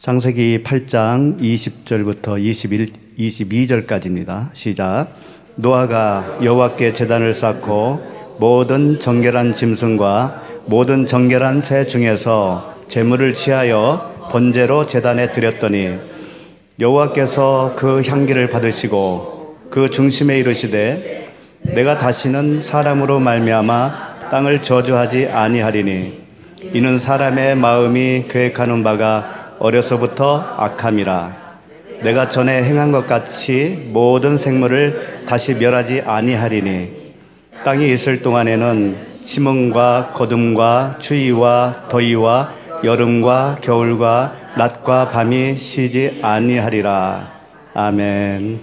창세기 8장 20절부터 22절까지입니다. 시작. 노아가 여호와께 제단을 쌓고 모든 정결한 짐승과 모든 정결한 새 중에서 제물을 취하여 번제로 제단에 드렸더니 여호와께서 그 향기를 받으시고 그 중심에 이르시되 내가 다시는 사람으로 말미암아 땅을 저주하지 아니하리니 이는 사람의 마음이 계획하는 바가 어려서부터 악함이라. 내가 전에 행한 것 같이 모든 생물을 다시 멸하지 아니하리니 땅이 있을 동안에는 심음과 거둠과 추위와 더위와 여름과 겨울과 낮과 밤이 쉬지 아니하리라. 아멘.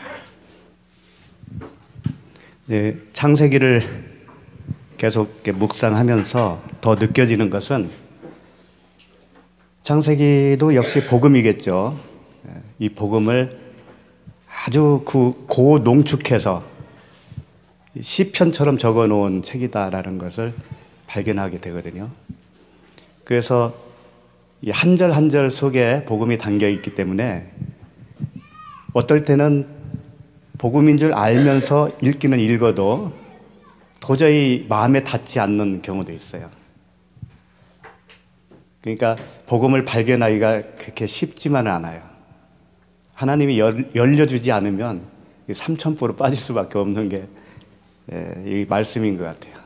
네, 창세기를 계속 묵상하면서 더 느껴지는 것은 창세기도 역시 복음이겠죠. 이 복음을 아주 고농축해서 시편처럼 적어놓은 책이다라는 것을 발견하게 되거든요. 그래서 이 한 절 한 절 속에 복음이 담겨 있기 때문에 어떨 때는 복음인 줄 알면서 읽기는 읽어도 도저히 마음에 닿지 않는 경우도 있어요. 그러니까 복음을 발견하기가 그렇게 쉽지만은 않아요. 하나님이 열려주지 않으면 삼천포로 빠질 수밖에 없는 게 이 말씀인 것 같아요.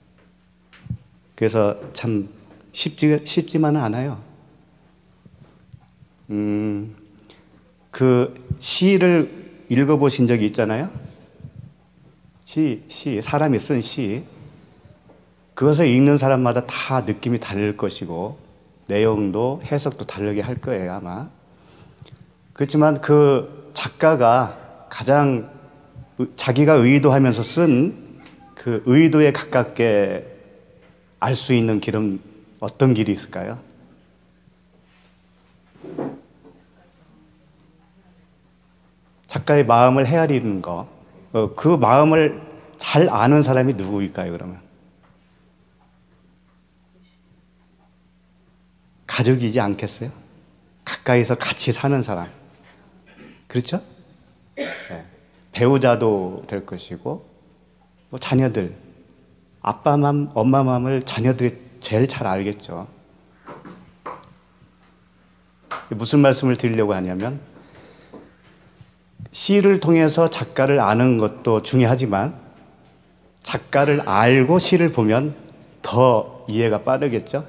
그래서 참 쉽지만은 않아요. 그 시를 읽어보신 적이 있잖아요. 사람이 쓴 시. 그것을 읽는 사람마다 다 느낌이 다를 것이고 내용도 해석도 다르게 할 거예요, 아마. 그렇지만 그 작가가 가장 자기가 의도하면서 쓴 그 의도에 가깝게 알 수 있는 길은 어떤 길이 있을까요? 작가의 마음을 헤아리는 거. 그 마음을 잘 아는 사람이 누구일까요, 그러면? 가족이지 않겠어요? 가까이서 같이 사는 사람. 그렇죠? 네. 배우자도 될 것이고, 뭐 자녀들. 아빠 맘, 엄마 마음을 자녀들이 제일 잘 알겠죠. 무슨 말씀을 드리려고 하냐면, 시를 통해서 작가를 아는 것도 중요하지만, 작가를 알고 시를 보면 더 이해가 빠르겠죠?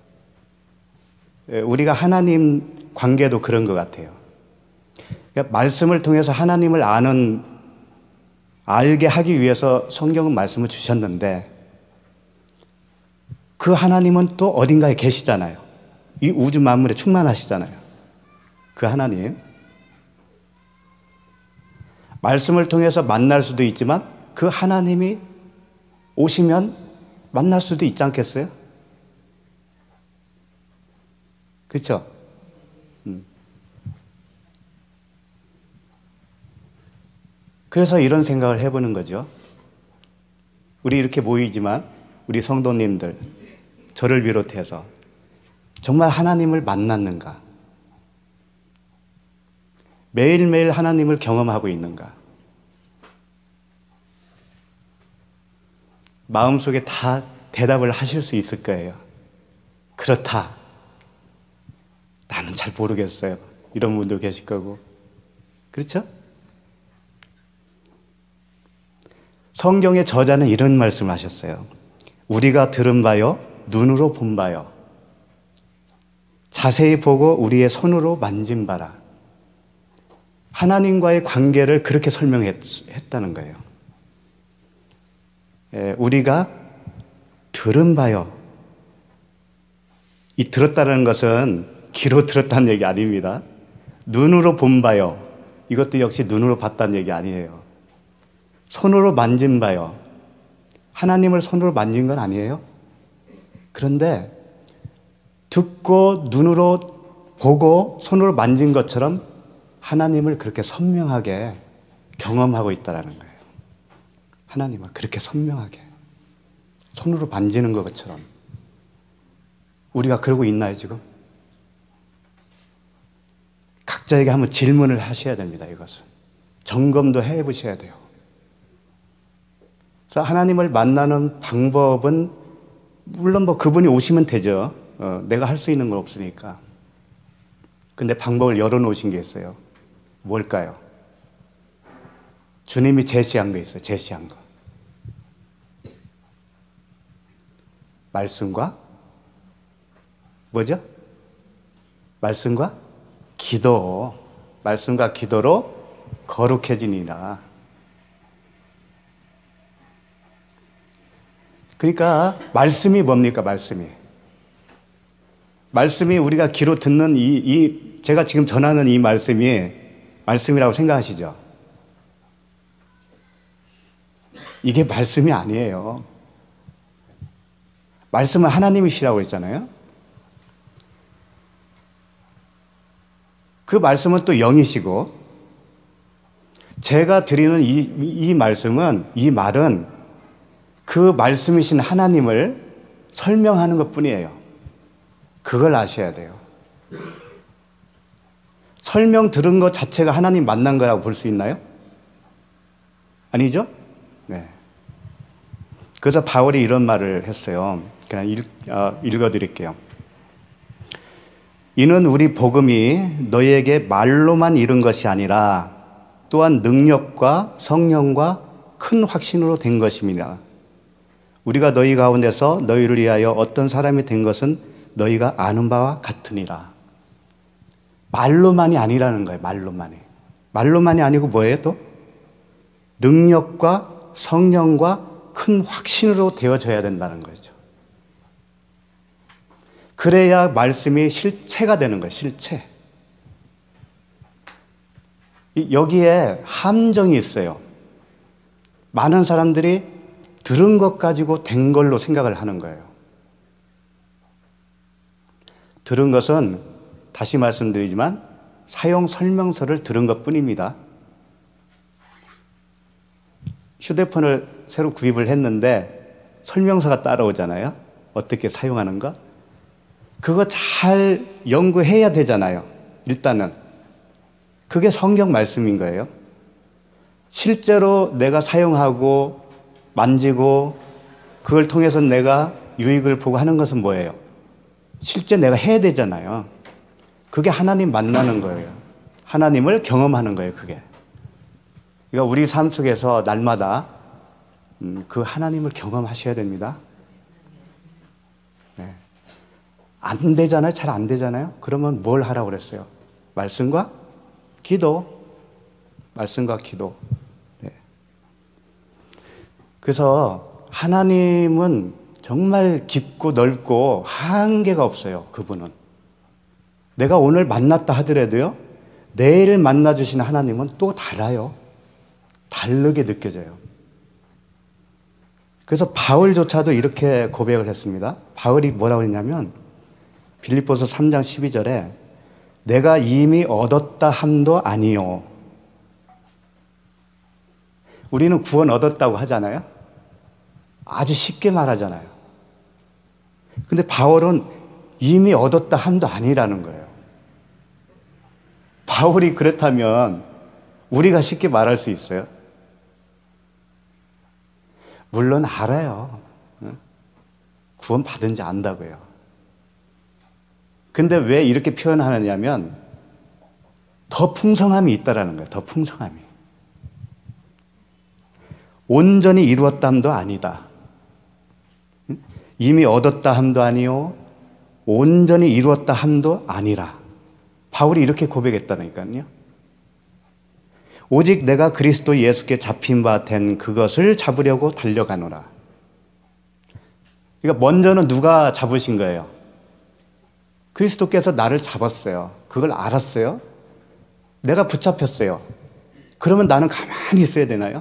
우리가 하나님 관계도 그런 것 같아요. 그러니까 말씀을 통해서 하나님을 알게 하기 위해서 성경은 말씀을 주셨는데 그 하나님은 또 어딘가에 계시잖아요. 이 우주 만물에 충만하시잖아요. 그 하나님. 말씀을 통해서 만날 수도 있지만 그 하나님이 오시면 만날 수도 있지 않겠어요? 그렇죠? 그래서 이런 생각을 해보는 거죠. 우리 이렇게 모이지만 우리 성도님들, 저를 비롯해서 정말 하나님을 만났는가? 매일매일 하나님을 경험하고 있는가? 마음속에 다 대답을 하실 수 있을 거예요. 그렇다. 나는 잘 모르겠어요. 이런 분도 계실 거고. 그렇죠? 성경의 저자는 이런 말씀을 하셨어요. 우리가 들은 바요, 눈으로 본 바요. 자세히 보고 우리의 손으로 만진 바라. 하나님과의 관계를 그렇게 설명했다는 거예요. 우리가 들은 바요. 이 들었다는 것은 귀로 들었다는 얘기 아닙니다. 눈으로 본 바요. 이것도 역시 눈으로 봤다는 얘기 아니에요. 손으로 만진 바요. 하나님을 손으로 만진 건 아니에요. 그런데 듣고 눈으로 보고 손으로 만진 것처럼 하나님을 그렇게 선명하게 경험하고 있다는 거예요. 하나님을 그렇게 선명하게 손으로 만지는 것처럼. 우리가 그러고 있나요, 지금? 각자에게 한번 질문을 하셔야 됩니다. 이것은 점검도 해보셔야 돼요. 그래서 하나님을 만나는 방법은 물론 뭐 그분이 오시면 되죠. 내가 할 수 있는 건 없으니까. 근데 방법을 열어놓으신 게 있어요. 뭘까요? 주님이 제시한 거 있어요. 제시한 거. 말씀과 뭐죠? 말씀과 기도. 말씀과 기도로 거룩해지니라. 그러니까 말씀이 뭡니까? 말씀이 우리가 귀로 듣는 제가 지금 전하는 이 말씀이 말씀이라고 생각하시죠? 이게 말씀이 아니에요. 말씀은 하나님이시라고 했잖아요. 그 말씀은 또 영이시고, 제가 드리는 이 말은 그 말씀이신 하나님을 설명하는 것 뿐이에요. 그걸 아셔야 돼요. 설명 들은 것 자체가 하나님 만난 거라고 볼 수 있나요? 아니죠? 네. 그래서 바울이 이런 말을 했어요. 그냥 읽어드릴게요. 이는 우리 복음이 너희에게 말로만 이른 것이 아니라 또한 능력과 성령과 큰 확신으로 된 것입니다. 우리가 너희 가운데서 너희를 위하여 어떤 사람이 된 것은 너희가 아는 바와 같으니라. 말로만이 아니라는 거예요. 말로만이 아니고 뭐예요 또? 능력과 성령과 큰 확신으로 되어져야 된다는 거죠. 그래야 말씀이 실체가 되는 거예요. 실체. 여기에 함정이 있어요. 많은 사람들이 들은 것 가지고 된 걸로 생각을 하는 거예요. 들은 것은 다시 말씀드리지만 사용 설명서를 들은 것 뿐입니다. 휴대폰을 새로 구입을 했는데 설명서가 따라오잖아요. 어떻게 사용하는가? 그거 잘 연구해야 되잖아요. 일단은. 그게 성경 말씀인 거예요. 실제로 내가 사용하고 만지고 그걸 통해서 내가 유익을 보고 하는 것은 뭐예요? 실제 내가 해야 되잖아요. 그게 하나님 만나는 거예요. 하나님을 경험하는 거예요. 그게. 그러니까 우리 삶 속에서 날마다 그 하나님을 경험하셔야 됩니다. 네. 안 되잖아요. 잘 안 되잖아요. 그러면 뭘 하라고 그랬어요? 말씀과 기도. 말씀과 기도. 네. 그래서 하나님은 정말 깊고 넓고 한계가 없어요. 그분은. 내가 오늘 만났다 하더라도요, 내일 만나주신 하나님은 또 달라요. 다르게 느껴져요. 그래서 바울조차도 이렇게 고백을 했습니다. 바울이 뭐라고 했냐면 빌립보서 3장 12절에 내가 이미 얻었다 함도 아니요. 우리는 구원 얻었다고 하잖아요. 아주 쉽게 말하잖아요. 근데 바울은 이미 얻었다 함도 아니라는 거예요. 바울이 그렇다면 우리가 쉽게 말할 수 있어요? 물론 알아요. 구원 받은지 안다고요. 근데 왜 이렇게 표현하느냐면 더 풍성함이 있다라는 거예요. 더 풍성함이. 온전히 이루었다 함도 아니다. 이미 얻었다 함도 아니요. 온전히 이루었다 함도 아니라. 바울이 이렇게 고백했다니까요. 오직 내가 그리스도 예수께 잡힌 바 된 그것을 잡으려고 달려가노라. 그러니까 먼저는 누가 잡으신 거예요? 그리스도께서 나를 잡았어요. 그걸 알았어요. 내가 붙잡혔어요. 그러면 나는 가만히 있어야 되나요?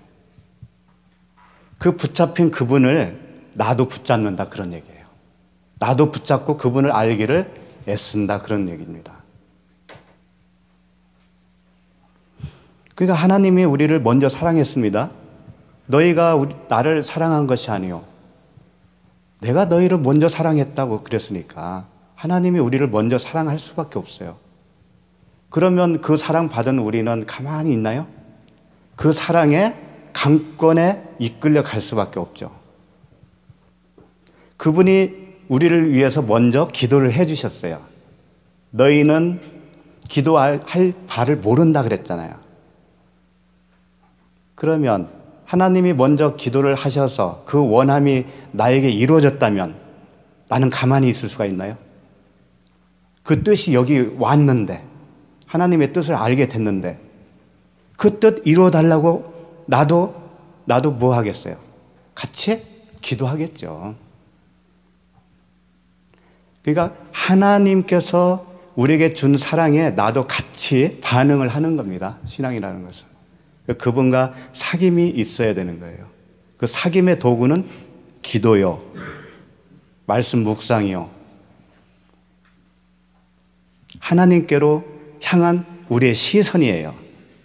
그 붙잡힌 그분을 나도 붙잡는다, 그런 얘기예요. 나도 붙잡고 그분을 알기를 애쓴다, 그런 얘기입니다. 그러니까 하나님이 우리를 먼저 사랑했습니다. 너희가 나를 사랑한 것이 아니요. 내가 너희를 먼저 사랑했다고 그랬으니까 하나님이 우리를 먼저 사랑할 수밖에 없어요. 그러면 그 사랑 받은 우리는 가만히 있나요? 그 사랑의 강권에 이끌려 갈 수밖에 없죠. 그분이 우리를 위해서 먼저 기도를 해 주셨어요. 너희는 기도할 바를 모른다 그랬잖아요. 그러면 하나님이 먼저 기도를 하셔서 그 원함이 나에게 이루어졌다면 나는 가만히 있을 수가 있나요? 그 뜻이 여기 왔는데, 하나님의 뜻을 알게 됐는데 그 뜻 이루어달라고 나도 뭐 하겠어요? 같이 기도하겠죠. 그러니까 하나님께서 우리에게 준 사랑에 나도 같이 반응을 하는 겁니다. 신앙이라는 것은. 그분과 사귐이 있어야 되는 거예요. 그 사귐의 도구는 기도요, 말씀 묵상이요, 하나님께로 향한 우리의 시선이에요.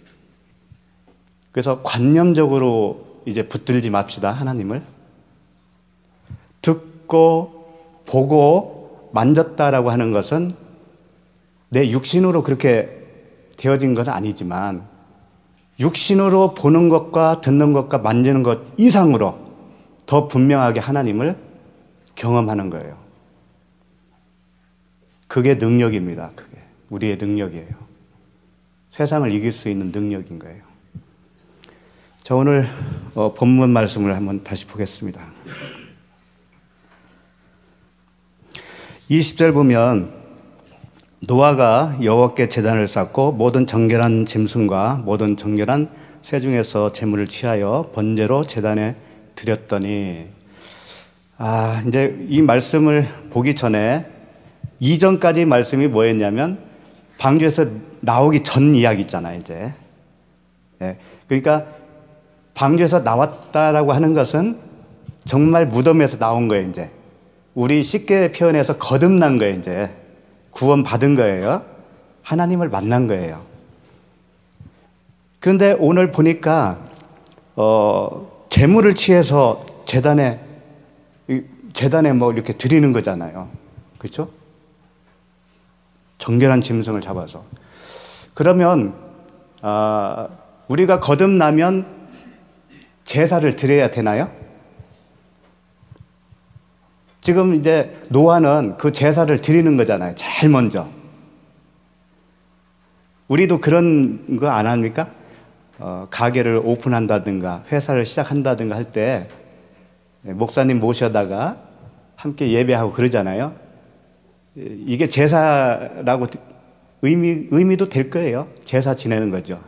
그래서 관념적으로 이제 붙들지 맙시다. 하나님을 듣고 보고 만졌다라고 하는 것은 내 육신으로 그렇게 되어진 건 아니지만 육신으로 보는 것과 듣는 것과 만지는 것 이상으로 더 분명하게 하나님을 경험하는 거예요. 그게 능력입니다. 그게 우리의 능력이에요. 세상을 이길 수 있는 능력인 거예요. 자, 오늘 본문 말씀을 한번 다시 보겠습니다. 20절 보면 노아가 여호와께 제단을 쌓고 모든 정결한 짐승과 모든 정결한 새 중에서 제물을 취하여 번제로 제단에 드렸더니, 이제 이 말씀을 보기 전에 이전까지 말씀이 뭐였냐면 방주에서 나오기 전 이야기 있잖아요. 이제 그러니까 방주에서 나왔다라고 하는 것은 정말 무덤에서 나온 거예요. 이제 우리 쉽게 표현해서 거듭난 거예요. 이제 구원 받은 거예요. 하나님을 만난 거예요. 그런데 오늘 보니까 제물을 취해서 제단에 뭐 이렇게 드리는 거잖아요. 그렇죠? 정결한 짐승을 잡아서. 그러면 우리가 거듭나면 제사를 드려야 되나요? 지금 이제 노아는 그 제사를 드리는 거잖아요. 제일 먼저. 우리도 그런 거 안 합니까? 가게를 오픈한다든가 회사를 시작한다든가 할 때 목사님 모셔다가 함께 예배하고 그러잖아요. 이게 제사라고 의미도 될 거예요. 제사 지내는 거죠.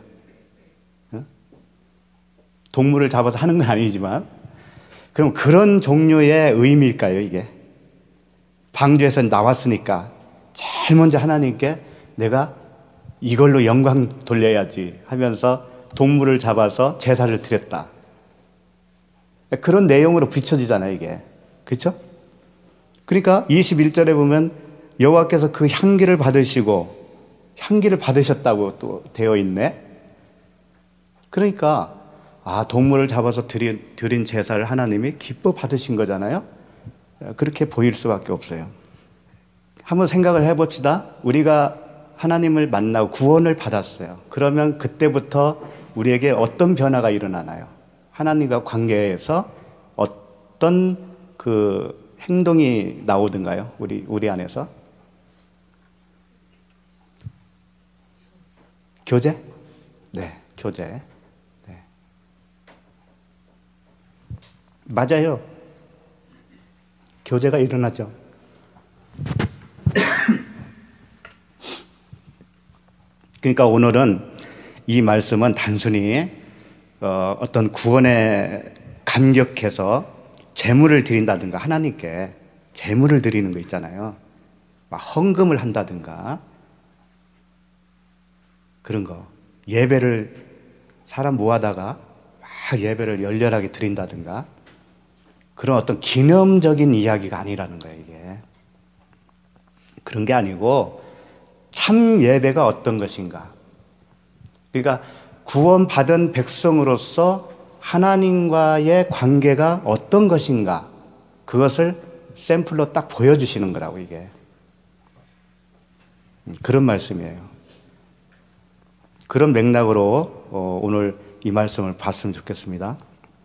동물을 잡아서 하는 건 아니지만, 그럼 그런 종류의 의미일까요, 이게? 방주에서 나왔으니까 제일 먼저 하나님께 내가 이걸로 영광 돌려야지 하면서 동물을 잡아서 제사를 드렸다. 그런 내용으로 비춰지잖아요, 이게. 그렇죠? 그러니까 21절에 보면 여호와께서 그 향기를 받으시고 향기를 받으셨다고 또 되어 있네. 그러니까 동물을 잡아서 드린 제사를 하나님이 기뻐 받으신 거잖아요. 그렇게 보일 수밖에 없어요. 한번 생각을 해봅시다. 우리가 하나님을 만나고 구원을 받았어요. 그러면 그때부터 우리에게 어떤 변화가 일어나나요? 하나님과 관계에서 어떤 그 행동이 나오든가요? 우리 안에서? 교제? 네, 교제. 맞아요. 교제가 일어나죠. 그러니까 오늘은 이 말씀은 단순히 어떤 구원에 감격해서 제물을 드린다든가 하나님께 제물을 드리는 거 있잖아요. 막 헌금을 한다든가 그런 거. 예배를 사람 모아다가 막 예배를 열렬하게 드린다든가 그런 어떤 기념적인 이야기가 아니라는 거예요, 이게. 그런 게 아니고 참 예배가 어떤 것인가. 그러니까 구원받은 백성으로서 하나님과의 관계가 어떤 것인가. 그것을 샘플로 딱 보여주시는 거라고, 이게. 그런 말씀이에요. 그런 맥락으로 오늘 이 말씀을 봤으면 좋겠습니다.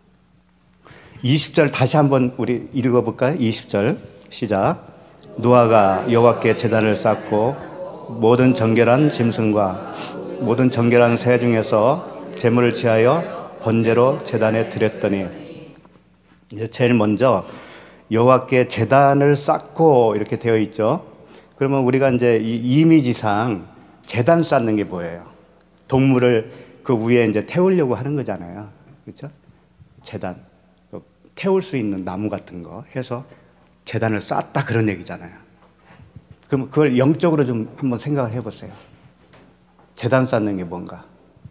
20절 다시 한번 우리 읽어볼까요? 20절 시작. 노아가 여호와께 제단을 쌓고 모든 정결한 짐승과 모든 정결한 새 중에서 제물을 취하여 번제로 제단에 드렸더니, 이제 제일 먼저 여호와께 제단을 쌓고 이렇게 되어 있죠. 그러면 우리가 이제 이 이미지상 제단 쌓는 게 뭐예요? 동물을 그 위에 이제 태우려고 하는 거잖아요. 그렇죠? 제단. 태울 수 있는 나무 같은 거 해서 제단을 쌓았다 그런 얘기잖아요. 그럼 그걸 영적으로 좀 한번 생각을 해보세요. 제단 쌓는 게 뭔가?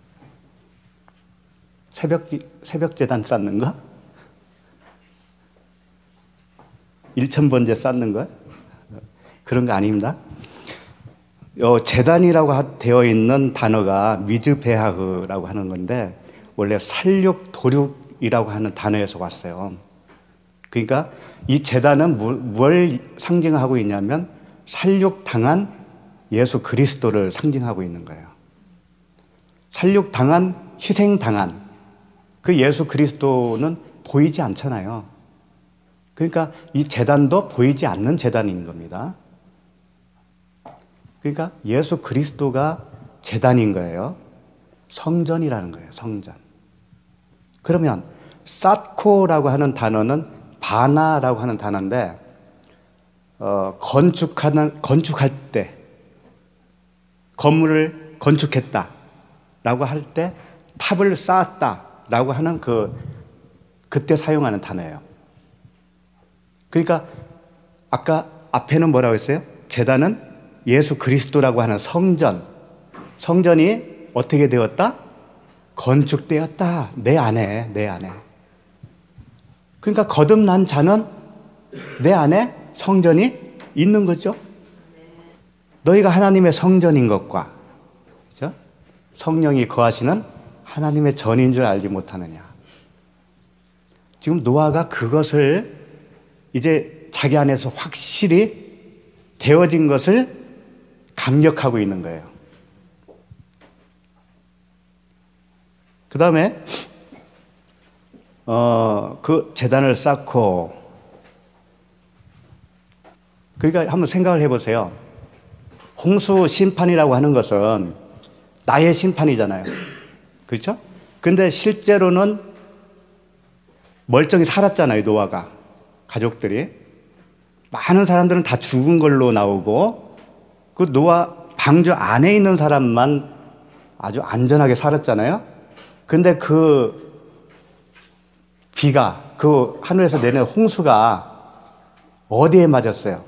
새벽 제단 쌓는 거? 일천번제 쌓는 거? 그런 거 아닙니다. 제단이라고 되어 있는 단어가 미즈베하흐라고 하는 건데 원래 살육 도륙이라고 하는 단어에서 왔어요. 그러니까 이 제단은 뭘 상징하고 있냐면 살육당한 예수 그리스도를 상징하고 있는 거예요. 살육당한, 희생당한 그 예수 그리스도는 보이지 않잖아요. 그러니까 이 제단도 보이지 않는 제단인 겁니다. 그러니까 예수 그리스도가 제단인 거예요. 성전이라는 거예요. 성전. 그러면 쌓고라고 하는 단어는 바나라고 하는 단어인데 건축할 때 건물을 건축했다라고 할 때 탑을 쌓았다라고 하는 그때 사용하는 단어예요. 그러니까 아까 앞에는 뭐라고 했어요? 제단은 예수 그리스도라고 하는 성전이 어떻게 되었다? 건축되었다. 내 안에. 그러니까 거듭난 자는 내 안에 성전이 있는 거죠. 너희가 하나님의 성전인 것과, 그렇죠? 성령이 거하시는 하나님의 전인 줄 알지 못하느냐. 지금 노아가 그것을 이제 자기 안에서 확실히 되어진 것을 감격하고 있는 거예요. 그 다음에 그 제단을 쌓고, 그러니까 한번 생각을 해보세요. 홍수 심판이라고 하는 것은 나의 심판이잖아요. 그렇죠? 근데 실제로는 멀쩡히 살았잖아요. 노아가, 가족들이. 많은 사람들은 다 죽은 걸로 나오고 그 노아 방주 안에 있는 사람만 아주 안전하게 살았잖아요. 근데 그 비가, 그 하늘에서 내리는 홍수가 어디에 맞았어요?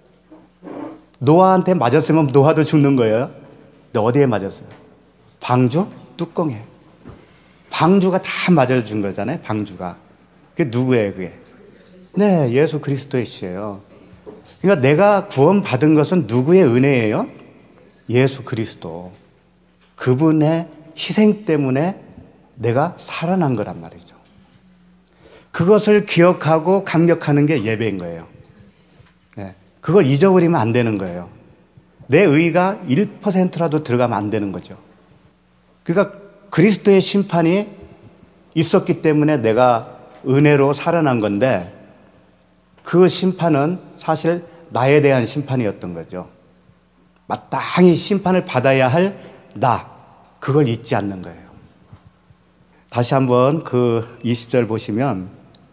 노아한테 맞았으면 노아도 죽는 거예요. 근데 어디에 맞았어요? 방주 뚜껑에. 방주가 다 맞아준 거잖아요. 방주가. 그게 누구예요? 그게? 네, 예수 그리스도의 씨예요. 그러니까 내가 구원받은 것은 누구의 은혜예요? 예수 그리스도. 그분의 희생 때문에 내가 살아난 거란 말이죠. 그것을 기억하고 감격하는 게 예배인 거예요. 네, 그걸 잊어버리면 안 되는 거예요. 내 의가 1%라도 들어가면 안 되는 거죠. 그러니까 그리스도의 심판이 있었기 때문에 내가 은혜로 살아난 건데 그 심판은 사실 나에 대한 심판이었던 거죠. 마땅히 심판을 받아야 할 나, 그걸 잊지 않는 거예요. 다시 한번 그 20절 보시면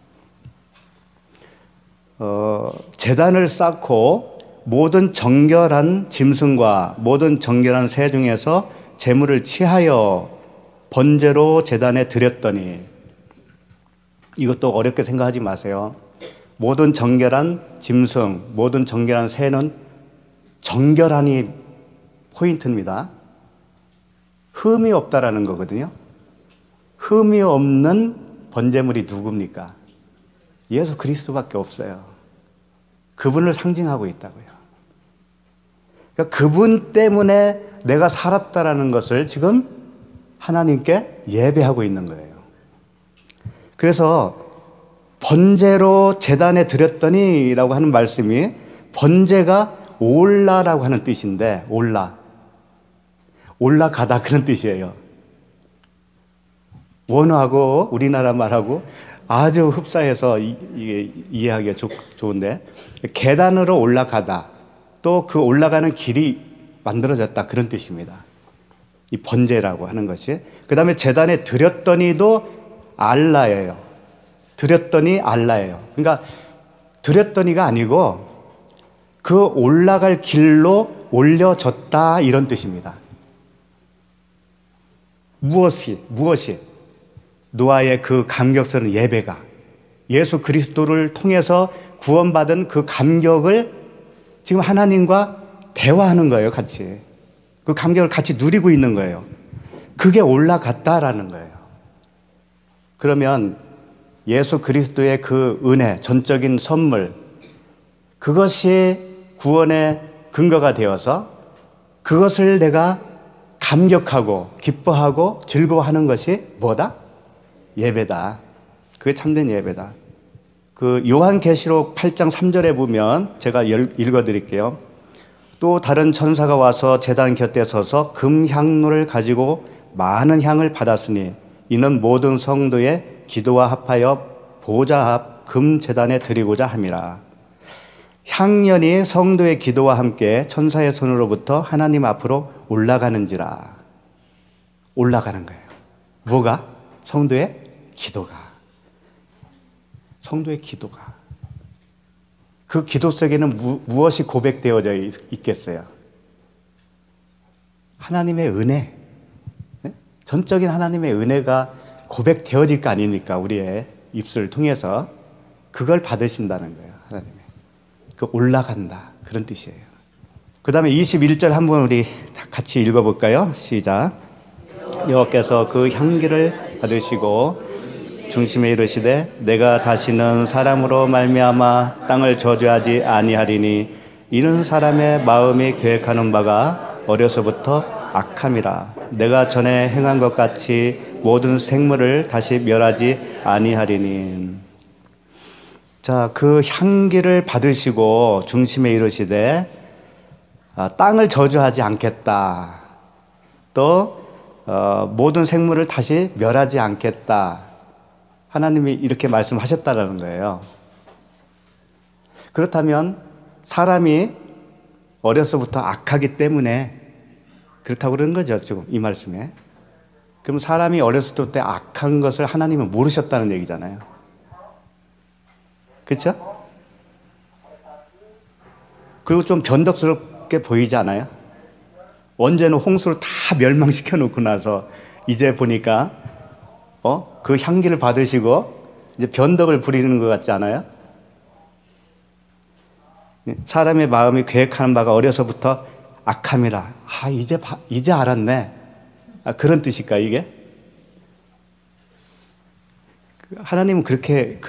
제단을 쌓고 모든 정결한 짐승과 모든 정결한 새 중에서 제물을 취하여 번제로 제단에 드렸더니, 이것도 어렵게 생각하지 마세요. 모든 정결한 짐승, 모든 정결한 새는 정결한이 포인트입니다. 흠이 없다라는 거거든요. 흠이 없는 번제물이 누굽니까? 예수 그리스도밖에 없어요. 그분을 상징하고 있다고요. 그러니까 그분 때문에 내가 살았다라는 것을 지금 하나님께 예배하고 있는 거예요. 그래서 번제로 제단에 드렸더니 라고 하는 말씀이, 번제가 올라라고 하는 뜻인데, 올라가다 그런 뜻이에요. 원어하고 우리나라 말하고 아주 흡사해서 이게 이해하기가 좋은데, 계단으로 올라가다, 또 그 올라가는 길이 만들어졌다 그런 뜻입니다. 이 번제라고 하는 것이. 그 다음에 제단에 드렸더니도 알라예요. 드렸더니 알라예요. 그러니까 드렸더니가 아니고 그 올라갈 길로 올려졌다 이런 뜻입니다. 무엇이 노아의 그 감격스러운 예배가 예수 그리스도를 통해서 구원받은 그 감격을 지금 하나님과 대화하는 거예요. 같이 그 감격을 같이 누리고 있는 거예요. 그게 올라갔다라는 거예요. 그러면 예수 그리스도의 그 은혜, 전적인 선물, 그것이 구원의 근거가 되어서 그것을 내가 감격하고 기뻐하고 즐거워하는 것이 뭐다? 예배다. 그게 참된 예배다. 그 요한계시록 8장 3절에 보면 제가 읽어드릴게요. 또 다른 천사가 와서 제단 곁에 서서 금향로를 가지고 많은 향을 받았으니 이는 모든 성도의 기도와 합하여 보좌 앞 금제단에 드리고자 함이라. 향연이 성도의 기도와 함께 천사의 손으로부터 하나님 앞으로 올라가는지라. 올라가는 거예요. 뭐가? 성도의 기도가. 성도의 기도가. 그 기도 속에는 무엇이 고백되어져 있겠어요? 하나님의 은혜. 전적인 하나님의 은혜가 고백되어질 거 아닙니까? 우리의 입술을 통해서. 그걸 받으신다는 거예요. 하나님의. 그 올라간다. 그런 뜻이에요. 그 다음에 21절 한번 우리 같이 읽어볼까요? 시작. 여호와께서 그 향기를 받으시고 중심에 이르시되 내가 다시는 사람으로 말미암아 땅을 저주하지 아니하리니 이는 사람의 마음이 계획하는 바가 어려서부터 악함이라. 내가 전에 행한 것 같이 모든 생물을 다시 멸하지 아니하리니. 자, 그 향기를 받으시고 중심에 이르시되 땅을 저주하지 않겠다. 또 모든 생물을 다시 멸하지 않겠다. 하나님이 이렇게 말씀하셨다라는 거예요. 그렇다면 사람이 어려서부터 악하기 때문에 그렇다고 그러는 거죠. 지금 이 말씀에. 그럼 사람이 어렸을 때 악한 것을 하나님은 모르셨다는 얘기잖아요. 그렇죠? 그리고 좀 변덕스럽게 보이지 않아요? 언제는 홍수를 다 멸망시켜 놓고 나서 이제 보니까 그 향기를 받으시고 이제 변덕을 부리는 것 같지 않아요? 사람의 마음이 계획하는 바가 어려서부터 악함이라. 이제 알았네. 그런 뜻일까 이게? 하나님은 그렇게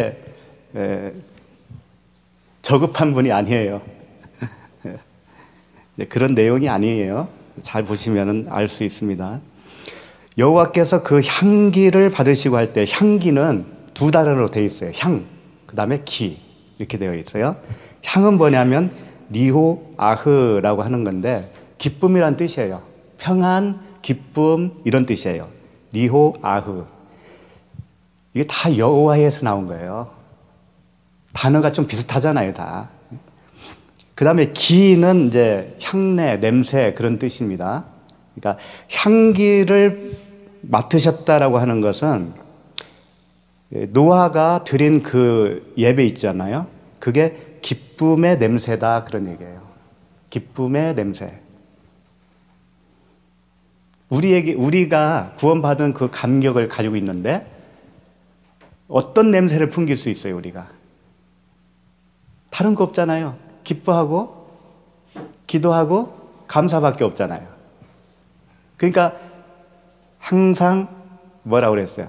저급한 분이 아니에요. 그런 내용이 아니에요. 잘 보시면 알 수 있습니다. 여호와께서 그 향기를 받으시고 할 때 향기는 두 단어로 되어 있어요. 향, 그 다음에 기 이렇게 되어 있어요. 향은 뭐냐면 니호아흐라고 하는 건데 기쁨이란 뜻이에요. 평안, 기쁨 이런 뜻이에요. 니호아흐. 이게 다 여호와에서 나온 거예요. 단어가 좀 비슷하잖아요, 다. 그 다음에 기는 이제 향내, 냄새 그런 뜻입니다. 그러니까 향기를 맡으셨다라고 하는 것은 노아가 드린 그 예배 있잖아요. 그게 기쁨의 냄새다 그런 얘기예요. 기쁨의 냄새. 우리가 구원받은 그 감격을 가지고 있는데 어떤 냄새를 풍길 수 있어요, 우리가? 다른 거 없잖아요. 기뻐하고 기도하고 감사밖에 없잖아요. 그러니까 항상 뭐라고 그랬어요?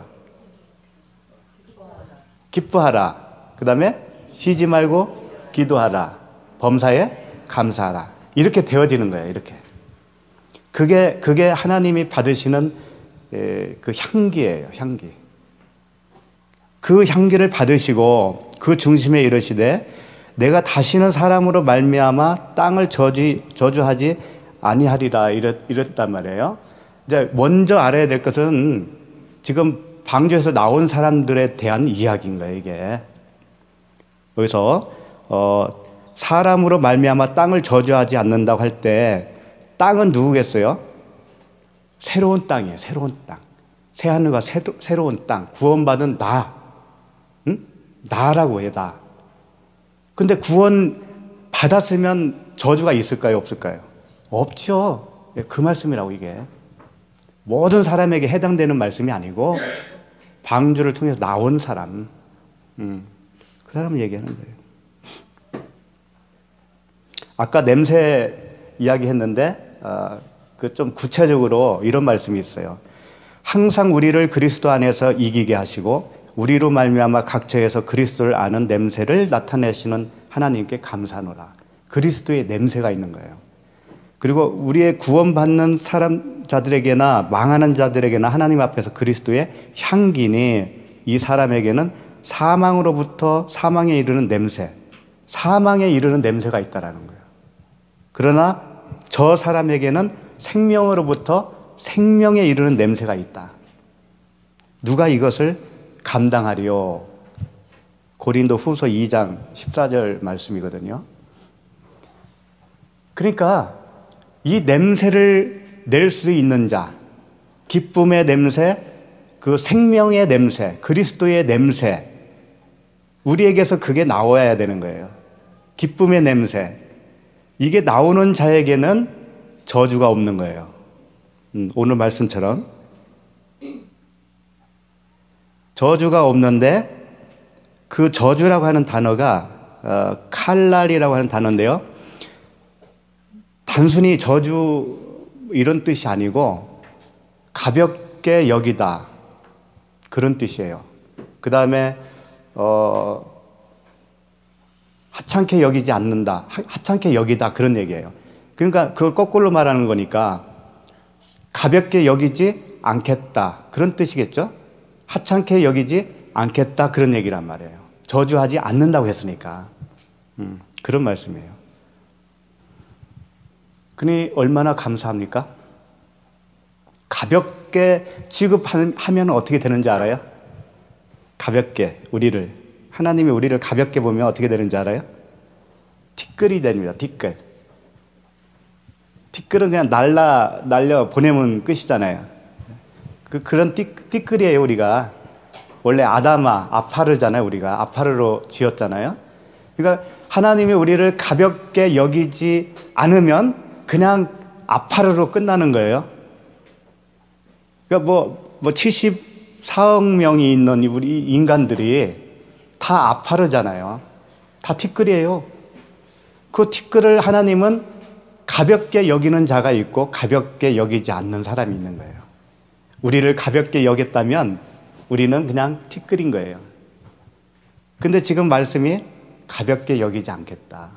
기뻐하라. 그 다음에 쉬지 말고 기도하라. 범사에 감사하라. 이렇게 되어지는 거예요. 이렇게. 그게 하나님이 받으시는 그 향기예요. 향기. 그 향기를 받으시고 그 중심에 이르시되 내가 다시는 사람으로 말미암아 땅을 저주하지 아니하리라 이랬단 말이에요. 이제 먼저 알아야 될 것은 지금 방주에서 나온 사람들에 대한 이야기인 거예요, 이게. 여기서 사람으로 말미암아 땅을 저주하지 않는다고 할 때 땅은 누구겠어요? 새로운 땅이에요. 새로운 땅. 새하늘과 새로운 땅. 구원받은 나. 응? 나라고 해요. 나. 근데 구원 받았으면 저주가 있을까요? 없을까요? 없죠. 그 말씀이라고 이게. 모든 사람에게 해당되는 말씀이 아니고 방주를 통해서 나온 사람. 그 사람을 얘기하는 거예요. 아까 냄새 이야기했는데 그 좀 구체적으로 이런 말씀이 있어요. 항상 우리를 그리스도 안에서 이기게 하시고 우리로 말미암아 각처에서 그리스도를 아는 냄새를 나타내시는 하나님께 감사하노라. 그리스도의 냄새가 있는 거예요. 그리고 우리의 구원받는 자들에게나 망하는 자들에게나 하나님 앞에서 그리스도의 향기니 이 사람에게는 사망으로부터 사망에 이르는 냄새, 사망에 이르는 냄새가 있다라는 거예요. 그러나 저 사람에게는 생명으로부터 생명에 이르는 냄새가 있다. 누가 이것을 감당하리요? 고린도 후서 2장 14절 말씀이거든요. 그러니까 이 냄새를 낼 수 있는 자, 기쁨의 냄새, 그 생명의 냄새, 그리스도의 냄새, 우리에게서 그게 나와야 되는 거예요. 기쁨의 냄새. 이게 나오는 자에게는 저주가 없는 거예요. 오늘 말씀처럼. 저주가 없는데 그 저주라고 하는 단어가 칼날이라고 하는 단어인데요. 단순히 저주 이런 뜻이 아니고 가볍게 여기다 그런 뜻이에요. 그 다음에 하찮게 여기지 않는다, 하찮게 여기다 그런 얘기예요. 그러니까 그걸 거꾸로 말하는 거니까 가볍게 여기지 않겠다 그런 뜻이겠죠. 하찮게 여기지 않겠다 그런 얘기란 말이에요. 저주하지 않는다고 했으니까 그런 말씀이에요. 그니 얼마나 감사합니까? 가볍게 취급하면 어떻게 되는지 알아요? 가볍게 하나님이 우리를 가볍게 보면 어떻게 되는지 알아요? 티끌이 됩니다. 티끌은 그냥 날려 보내면 끝이잖아요. 그런 티끌이에요. 우리가 원래 아파르잖아요. 우리가 아파르로 지었잖아요. 그러니까 하나님이 우리를 가볍게 여기지 않으면 그냥 아파르로 끝나는 거예요. 그러니까 뭐 74억 명이 있는 우리 인간들이 다 아파르잖아요. 다 티끌이에요. 그 티끌을 하나님은 가볍게 여기는 자가 있고 가볍게 여기지 않는 사람이 있는 거예요. 우리를 가볍게 여겼다면 우리는 그냥 티끌인 거예요. 근데 지금 말씀이 가볍게 여기지 않겠다.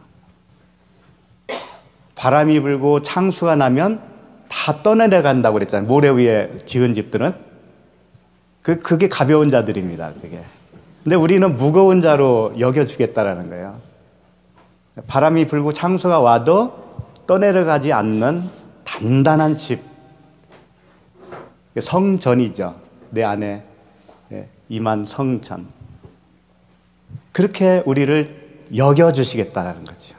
바람이 불고 창수가 나면 다 떠내려간다고 그랬잖아요. 모래 위에 지은 집들은. 그게 가벼운 자들입니다. 그게. 근데 우리는 무거운 자로 여겨주겠다라는 거예요. 바람이 불고 창수가 와도 떠내려가지 않는 단단한 집. 성전이죠. 내 안에 임한 성전. 그렇게 우리를 여겨주시겠다라는 거죠.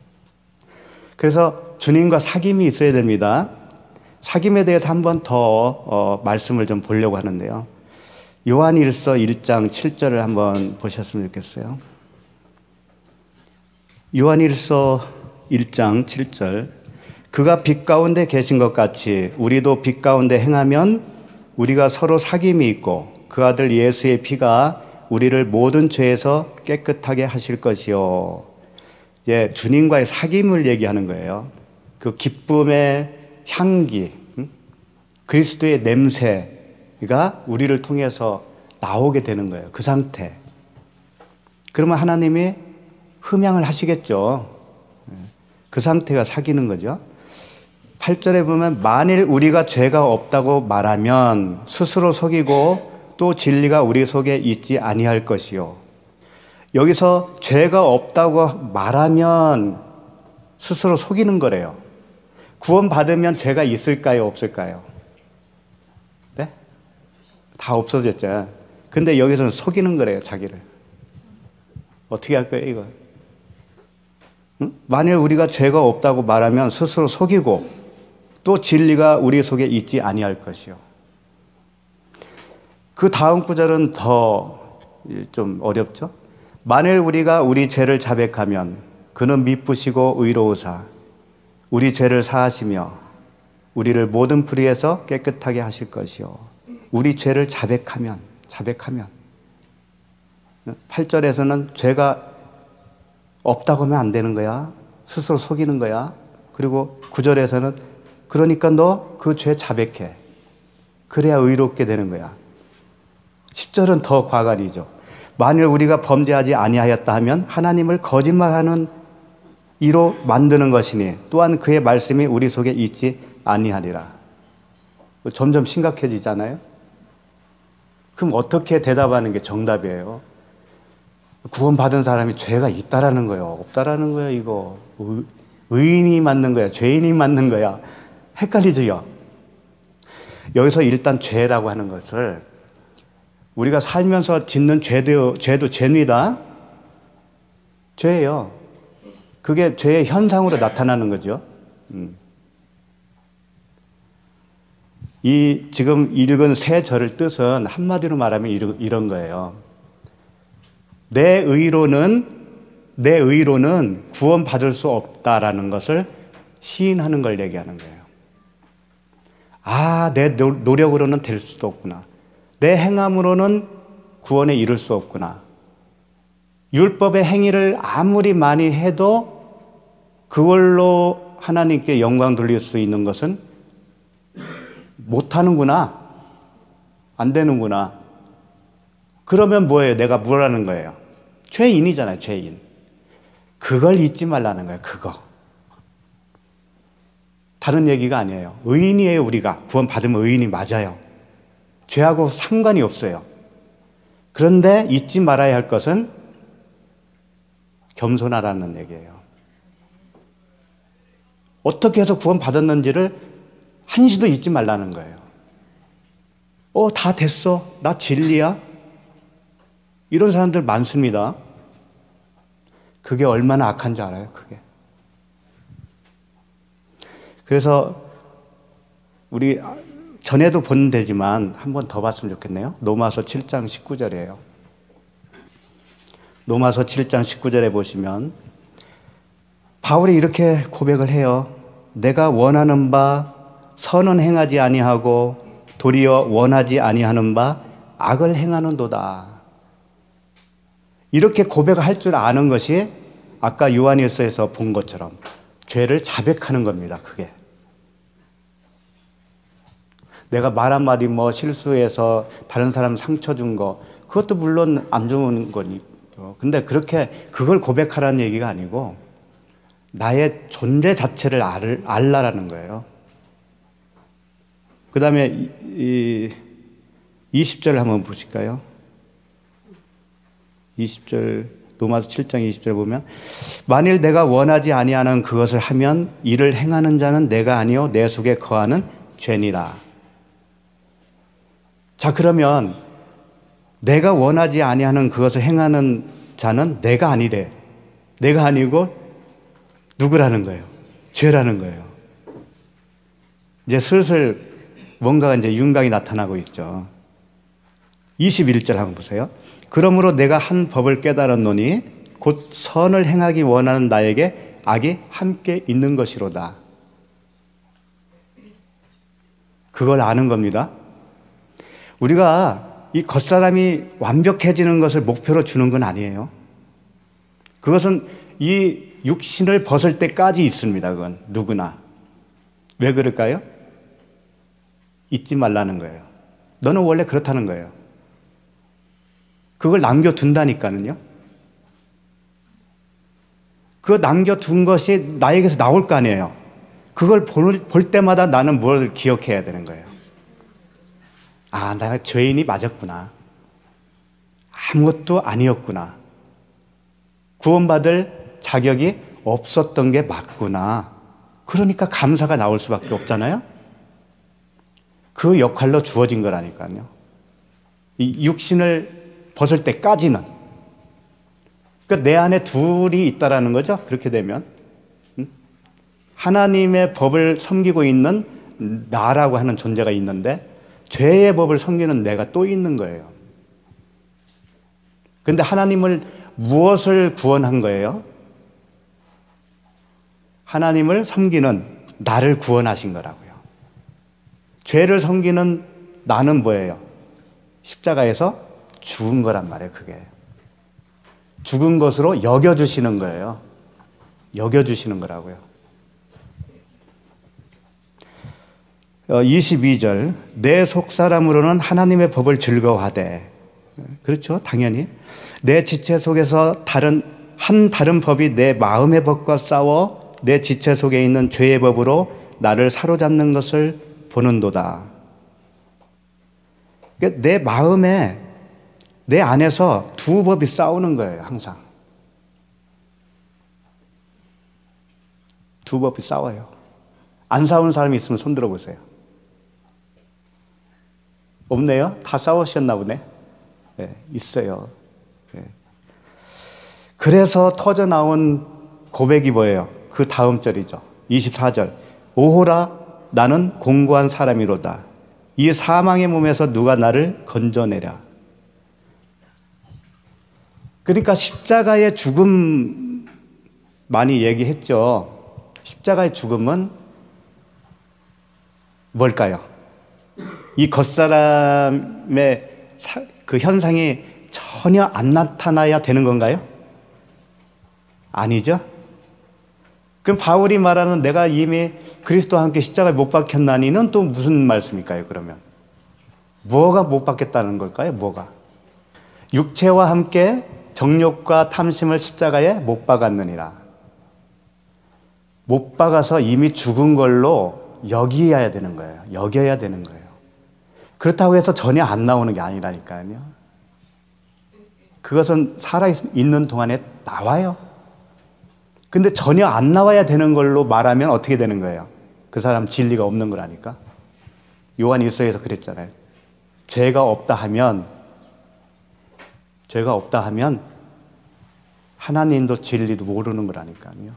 그래서 주님과 사귐이 있어야 됩니다. 사귐에 대해서 한 번 더 말씀을 좀 보려고 하는데요. 요한일서 1장 7절을 한번 보셨으면 좋겠어요. 요한일서 1장 7절. 그가 빛 가운데 계신 것 같이 우리도 빛 가운데 행하면 우리가 서로 사귐이 있고 그 아들 예수의 피가 우리를 모든 죄에서 깨끗하게 하실 것이요. 예, 주님과의 사귐을 얘기하는 거예요. 그 기쁨의 향기, 그리스도의 냄새가 우리를 통해서 나오게 되는 거예요. 그 상태. 그러면 하나님이 흠양을 하시겠죠. 그 상태가 사귀는 거죠. 8절에 보면 만일 우리가 죄가 없다고 말하면 스스로 속이고 또 진리가 우리 속에 있지 아니할 것이요. 여기서 죄가 없다고 말하면 스스로 속이는 거래요. 구원받으면 죄가 있을까요? 없을까요? 네? 다 없어졌죠. 근데 여기서는 속이는 거래요, 자기를. 어떻게 할 거예요, 이거? 응? 만일 우리가 죄가 없다고 말하면 스스로 속이고 또 진리가 우리 속에 있지 아니할 것이요. 그 다음 구절은 더 좀 어렵죠? 만일 우리가 우리 죄를 자백하면 그는 미쁘시고 의로우사 우리 죄를 사하시며 우리를 모든 불의에서 깨끗하게 하실 것이요. 우리 죄를 자백하면 8절에서는 죄가 없다고 하면 안 되는 거야. 스스로 속이는 거야. 그리고 9절에서는 그러니까 너 그 죄 자백해. 그래야 의롭게 되는 거야. 10절은 더 과관이죠. 만일 우리가 범죄하지 아니하였다 하면 하나님을 거짓말하는 이로 만드는 것이니 또한 그의 말씀이 우리 속에 있지 아니하리라. 점점 심각해지잖아요. 그럼 어떻게 대답하는 게 정답이에요? 구원받은 사람이 죄가 있다라는 거예요? 없다라는 거예요? 이거 의인이 맞는 거야? 죄인이 맞는 거야? 헷갈리죠? 여기서 일단 죄라고 하는 것을 우리가 살면서 짓는 죄도 죄입니다. 죄예요. 그게 죄의 현상으로 나타나는 거죠. 이 지금 읽은 세 절의 뜻은 한마디로 말하면 이런 거예요. 내 의로는 구원받을 수 없다라는 것을 시인하는 걸 얘기하는 거예요. 아, 내 노력으로는 될 수도 없구나. 내 행함으로는 구원에 이를 수 없구나. 율법의 행위를 아무리 많이 해도 그걸로 하나님께 영광 돌릴 수 있는 것은 못하는구나. 안 되는구나. 그러면 뭐예요? 내가 뭐라는 거예요? 죄인이잖아요, 죄인. 그걸 잊지 말라는 거예요, 그거. 다른 얘기가 아니에요. 의인이에요, 우리가. 구원받으면 의인이 맞아요. 죄하고 상관이 없어요. 그런데 잊지 말아야 할 것은 겸손하라는 얘기예요. 어떻게 해서 구원받았는지를 한시도 잊지 말라는 거예요. 다 됐어. 나 진리야. 이런 사람들 많습니다. 그게 얼마나 악한 줄 알아요, 그게. 그래서 우리 전에도 본 데지만 한 번 더 봤으면 좋겠네요. 로마서 7장 19절이에요. 로마서 7장 19절에 보시면 바울이 이렇게 고백을 해요. 내가 원하는 바 선은 행하지 아니하고 도리어 원하지 아니하는 바 악을 행하는도다. 이렇게 고백할 줄 아는 것이 아까 요한일서에서 본 것처럼 죄를 자백하는 겁니다. 그게. 내가 말 한마디 실수해서 다른 사람 상처 준 거, 그것도 물론 안 좋은 거니까. 근데 그렇게 그걸 고백하라는 얘기가 아니고 나의 존재 자체를 알라라는 거예요. 그 다음에 20절을 한번 보실까요? 20절, 로마서 7장 20절 보면 만일 내가 원하지 아니하는 그것을 하면 이를 행하는 자는 내가 아니요 내 속에 거하는 죄니라. 자, 그러면 내가 원하지 아니하는 그것을 행하는 자는 내가 아니래. 내가 아니고 누구라는 거예요? 죄라는 거예요. 이제 슬슬 뭔가가 이제 윤곽이 나타나고 있죠. 21절 한번 보세요. 그러므로 내가 한 법을 깨달았노니 곧 선을 행하기 원하는 나에게 악이 함께 있는 것이로다. 그걸 아는 겁니다. 우리가 이 겉사람이 완벽해지는 것을 목표로 주는 건 아니에요. 그것은 이 육신을 벗을 때까지 있습니다. 그건 누구나. 왜 그럴까요? 잊지 말라는 거예요. 너는 원래 그렇다는 거예요. 그걸 남겨둔다니까는요. 그 남겨둔 것이 나에게서 나올 거 아니에요. 그걸 볼 때마다 나는 뭘 기억해야 되는 거예요. 아, 내가 죄인이 맞았구나. 아무것도 아니었구나. 구원받을 자격이 없었던 게 맞구나. 그러니까 감사가 나올 수밖에 없잖아요. 그 역할로 주어진 거라니까요. 이 육신을 벗을 때까지는. 그러니까 내 안에 둘이 있다라는 거죠. 그렇게 되면 하나님의 법을 섬기고 있는 나라고 하는 존재가 있는데 죄의 법을 섬기는 내가 또 있는 거예요. 그런데 하나님을 무엇을 구원한 거예요? 하나님을 섬기는 나를 구원하신 거라고요. 죄를 섬기는 나는 뭐예요? 십자가에서 죽은 거란 말이에요. 그게 죽은 것으로 여겨주시는 거예요. 여겨주시는 거라고요. 22절 내 속사람으로는 하나님의 법을 즐거워하되, 그렇죠, 당연히 내 지체 속에서 다른 법이 내 마음의 법과 싸워 내 지체 속에 있는 죄의 법으로 나를 사로잡는 것을 보는도다. 내 마음에, 내 안에서 두 법이 싸우는 거예요. 항상 두 법이 싸워요. 안 싸우는 사람이 있으면 손 들어보세요. 없네요? 다 싸우셨나 보네. 네, 있어요. 네. 그래서 터져나온 고백이 뭐예요? 그 다음 절이죠. 24절 오호라 나는 공고한 사람이로다. 이 사망의 몸에서 누가 나를 건져내랴. 그러니까 십자가의 죽음 많이 얘기했죠. 십자가의 죽음은 뭘까요? 이 겉사람의 그 현상이 전혀 안 나타나야 되는 건가요? 아니죠. 그럼 바울이 말하는 내가 이미 그리스도와 함께 십자가에 못 박혔나니는 또 무슨 말씀일까요? 그러면 뭐가 못 박혔다는 걸까요? 뭐가? 육체와 함께 정욕과 탐심을 십자가에 못 박았느니라. 못 박아서 이미 죽은 걸로 여겨야 되는 거예요. 여겨야 되는 거예요. 그렇다고 해서 전혀 안 나오는 게 아니라니까요. 그것은 살아있는 동안에 나와요. 근데 전혀 안 나와야 되는 걸로 말하면 어떻게 되는 거예요? 그 사람 진리가 없는 거라니까. 요한 1서에서 그랬잖아요. 죄가 없다 하면 하나님도 진리도 모르는 거라니까요.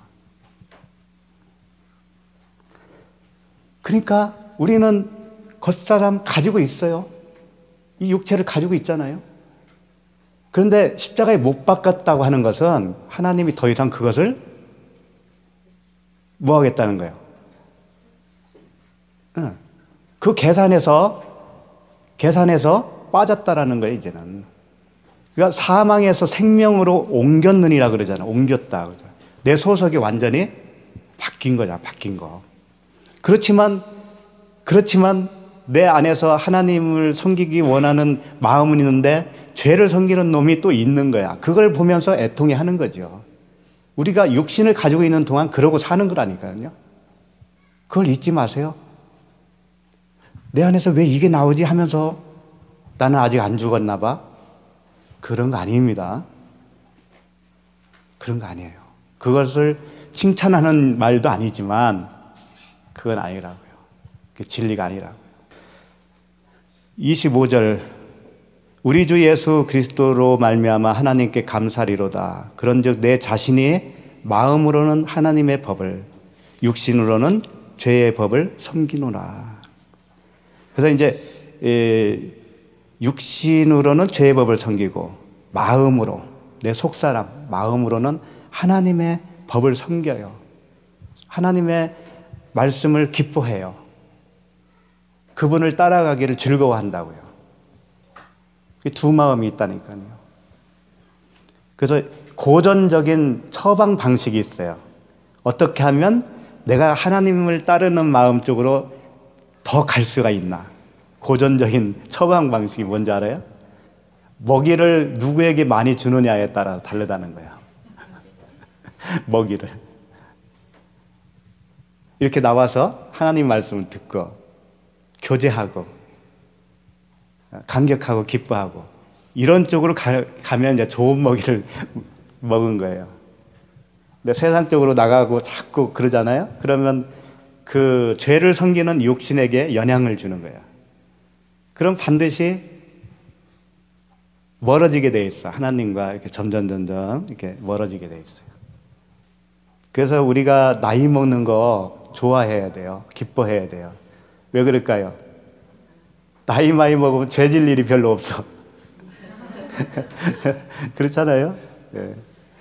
그러니까 우리는 겉사람 가지고 있어요. 이 육체를 가지고 있잖아요. 그런데 십자가에 못 박았다고 하는 것은 하나님이 더 이상 그것을 뭐 하겠다는 거예요? 그 계산에서 빠졌다라는 거예요, 이제는. 그러니까 사망에서 생명으로 옮겼느니라 그러잖아. 옮겼다. 내 소속이 완전히 바뀐 거야, 바뀐 거. 그렇지만 내 안에서 하나님을 섬기기 원하는 마음은 있는데 죄를 섬기는 놈이 또 있는 거야. 그걸 보면서 애통해 하는 거죠. 우리가 육신을 가지고 있는 동안 그러고 사는 거라니까요. 그걸 잊지 마세요. 내 안에서 왜 이게 나오지 하면서 나는 아직 안 죽었나 봐. 그런 거 아닙니다. 그런 거 아니에요. 그것을 칭찬하는 말도 아니지만 그건 아니라고요. 그 진리가 아니라고요. 25절 우리 주 예수 그리스도로 말미암아 하나님께 감사리로다. 그런즉 내 자신이 마음으로는 하나님의 법을 육신으로는 죄의 법을 섬기노라. 그래서 이제 육신으로는 죄의 법을 섬기고 마음으로 내 속사람 마음으로는 하나님의 법을 섬겨요. 하나님의 말씀을 기뻐해요. 그분을 따라가기를 즐거워한다고요. 두 마음이 있다니까요. 그래서 고전적인 처방 방식이 있어요. 어떻게 하면 내가 하나님을 따르는 마음 쪽으로 더 갈 수가 있나? 고전적인 처방 방식이 뭔지 알아요? 먹이를 누구에게 많이 주느냐에 따라 다르다는 거예요. 먹이를. 이렇게 나와서 하나님 말씀을 듣고 교제하고 감격하고 기뻐하고 이런 쪽으로 가면 이제 좋은 먹이를 먹은 거예요. 근데 세상적으로 나가고 자꾸 그러잖아요. 그러면 그 죄를 섬기는 육신에게 영향을 주는 거야. 그럼 반드시 멀어지게 돼 있어. 하나님과 이렇게 점점 이렇게 멀어지게 돼 있어요. 그래서 우리가 나이 먹는 거 좋아해야 돼요. 기뻐해야 돼요. 왜 그럴까요? 나이 많이 먹으면 죄질 일이 별로 없어. 그렇잖아요? 네.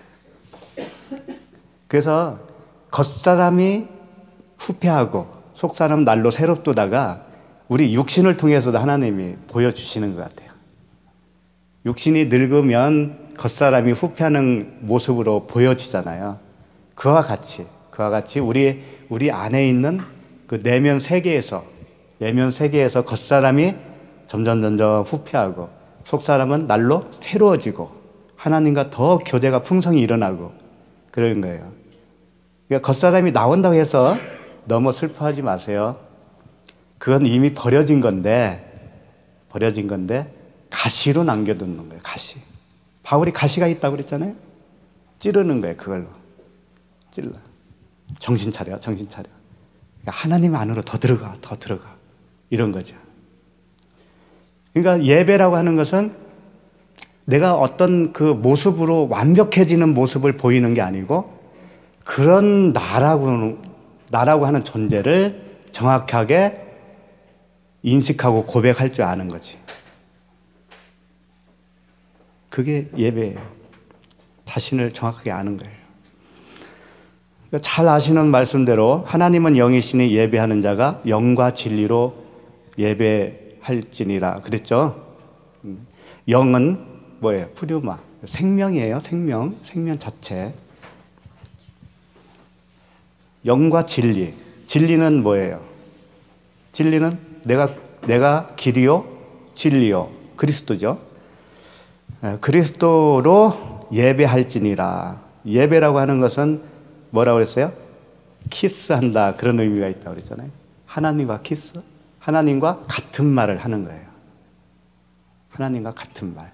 그래서 겉사람이 후패하고 속사람 날로 새롭도다가 우리 육신을 통해서도 하나님이 보여주시는 것 같아요. 육신이 늙으면 겉사람이 후패하는 모습으로 보여지잖아요. 그와 같이 우리 안에 있는 그 내면 세계에서 겉사람이 점점 후패하고 속사람은 날로 새로워지고 하나님과 더 교제가 풍성히 일어나고 그런 거예요. 그러니까 겉사람이 나온다고 해서 너무 슬퍼하지 마세요. 그건 이미 버려진 건데 가시로 남겨두는 거예요. 가시. 바울이 가시가 있다고 그랬잖아요. 찌르는 거예요. 그걸로 찔러. 정신 차려. 그러니까 하나님 안으로 더 들어가 이런 거죠. 그러니까 예배라고 하는 것은 내가 어떤 그 모습으로 완벽해지는 모습을 보이는 게 아니고 그런 나라고 하는 존재를 정확하게 인식하고 고백할 줄 아는 거지. 그게 예배예요. 자신을 정확하게 아는 거예요. 잘 아시는 말씀대로 하나님은 영이시니 예배하는 자가 영과 진리로 예배할지니라 그랬죠. 영은 뭐예요? 푸류마. 생명이에요. 생명 자체. 영과 진리. 진리는 뭐예요? 진리는 내가 길이요, 진리요. 그리스도죠. 그리스도로 예배할지니라. 예배라고 하는 것은 뭐라고 그랬어요? 키스한다. 그런 의미가 있다고 그랬잖아요. 하나님과 키스. 하나님과 같은 말을 하는 거예요. 하나님과 같은 말.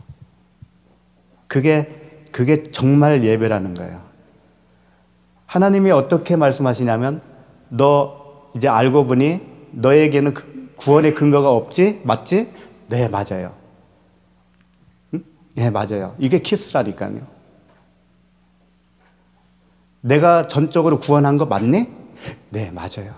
그게 정말 예배라는 거예요. 하나님이 어떻게 말씀하시냐면 너 이제 알고 보니 너에게는 구원의 근거가 없지? 맞지? 네, 맞아요. 응? 네, 맞아요. 이게 키스라니까요. 내가 전적으로 구원한 거 맞니? 네, 맞아요.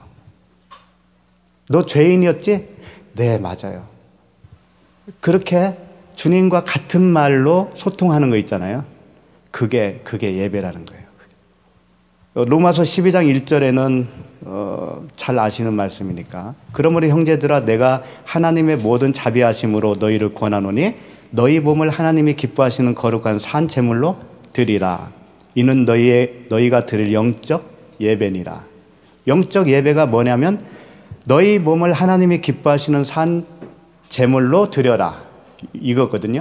너 죄인이었지? 네, 맞아요. 그렇게 주님과 같은 말로 소통하는 거 있잖아요. 그게 예배라는 거예요. 로마서 12장 1절에는 잘 아시는 말씀이니까 그러므로 형제들아 내가 하나님의 모든 자비하심으로 너희를 권하노니 너희 몸을 하나님이 기뻐하시는 거룩한 산 제물로 드리라. 이는 너희가 드릴 영적 예배니라. 영적 예배가 뭐냐면 너희 몸을 하나님이 기뻐하시는 산 제물로 드려라. 이거거든요.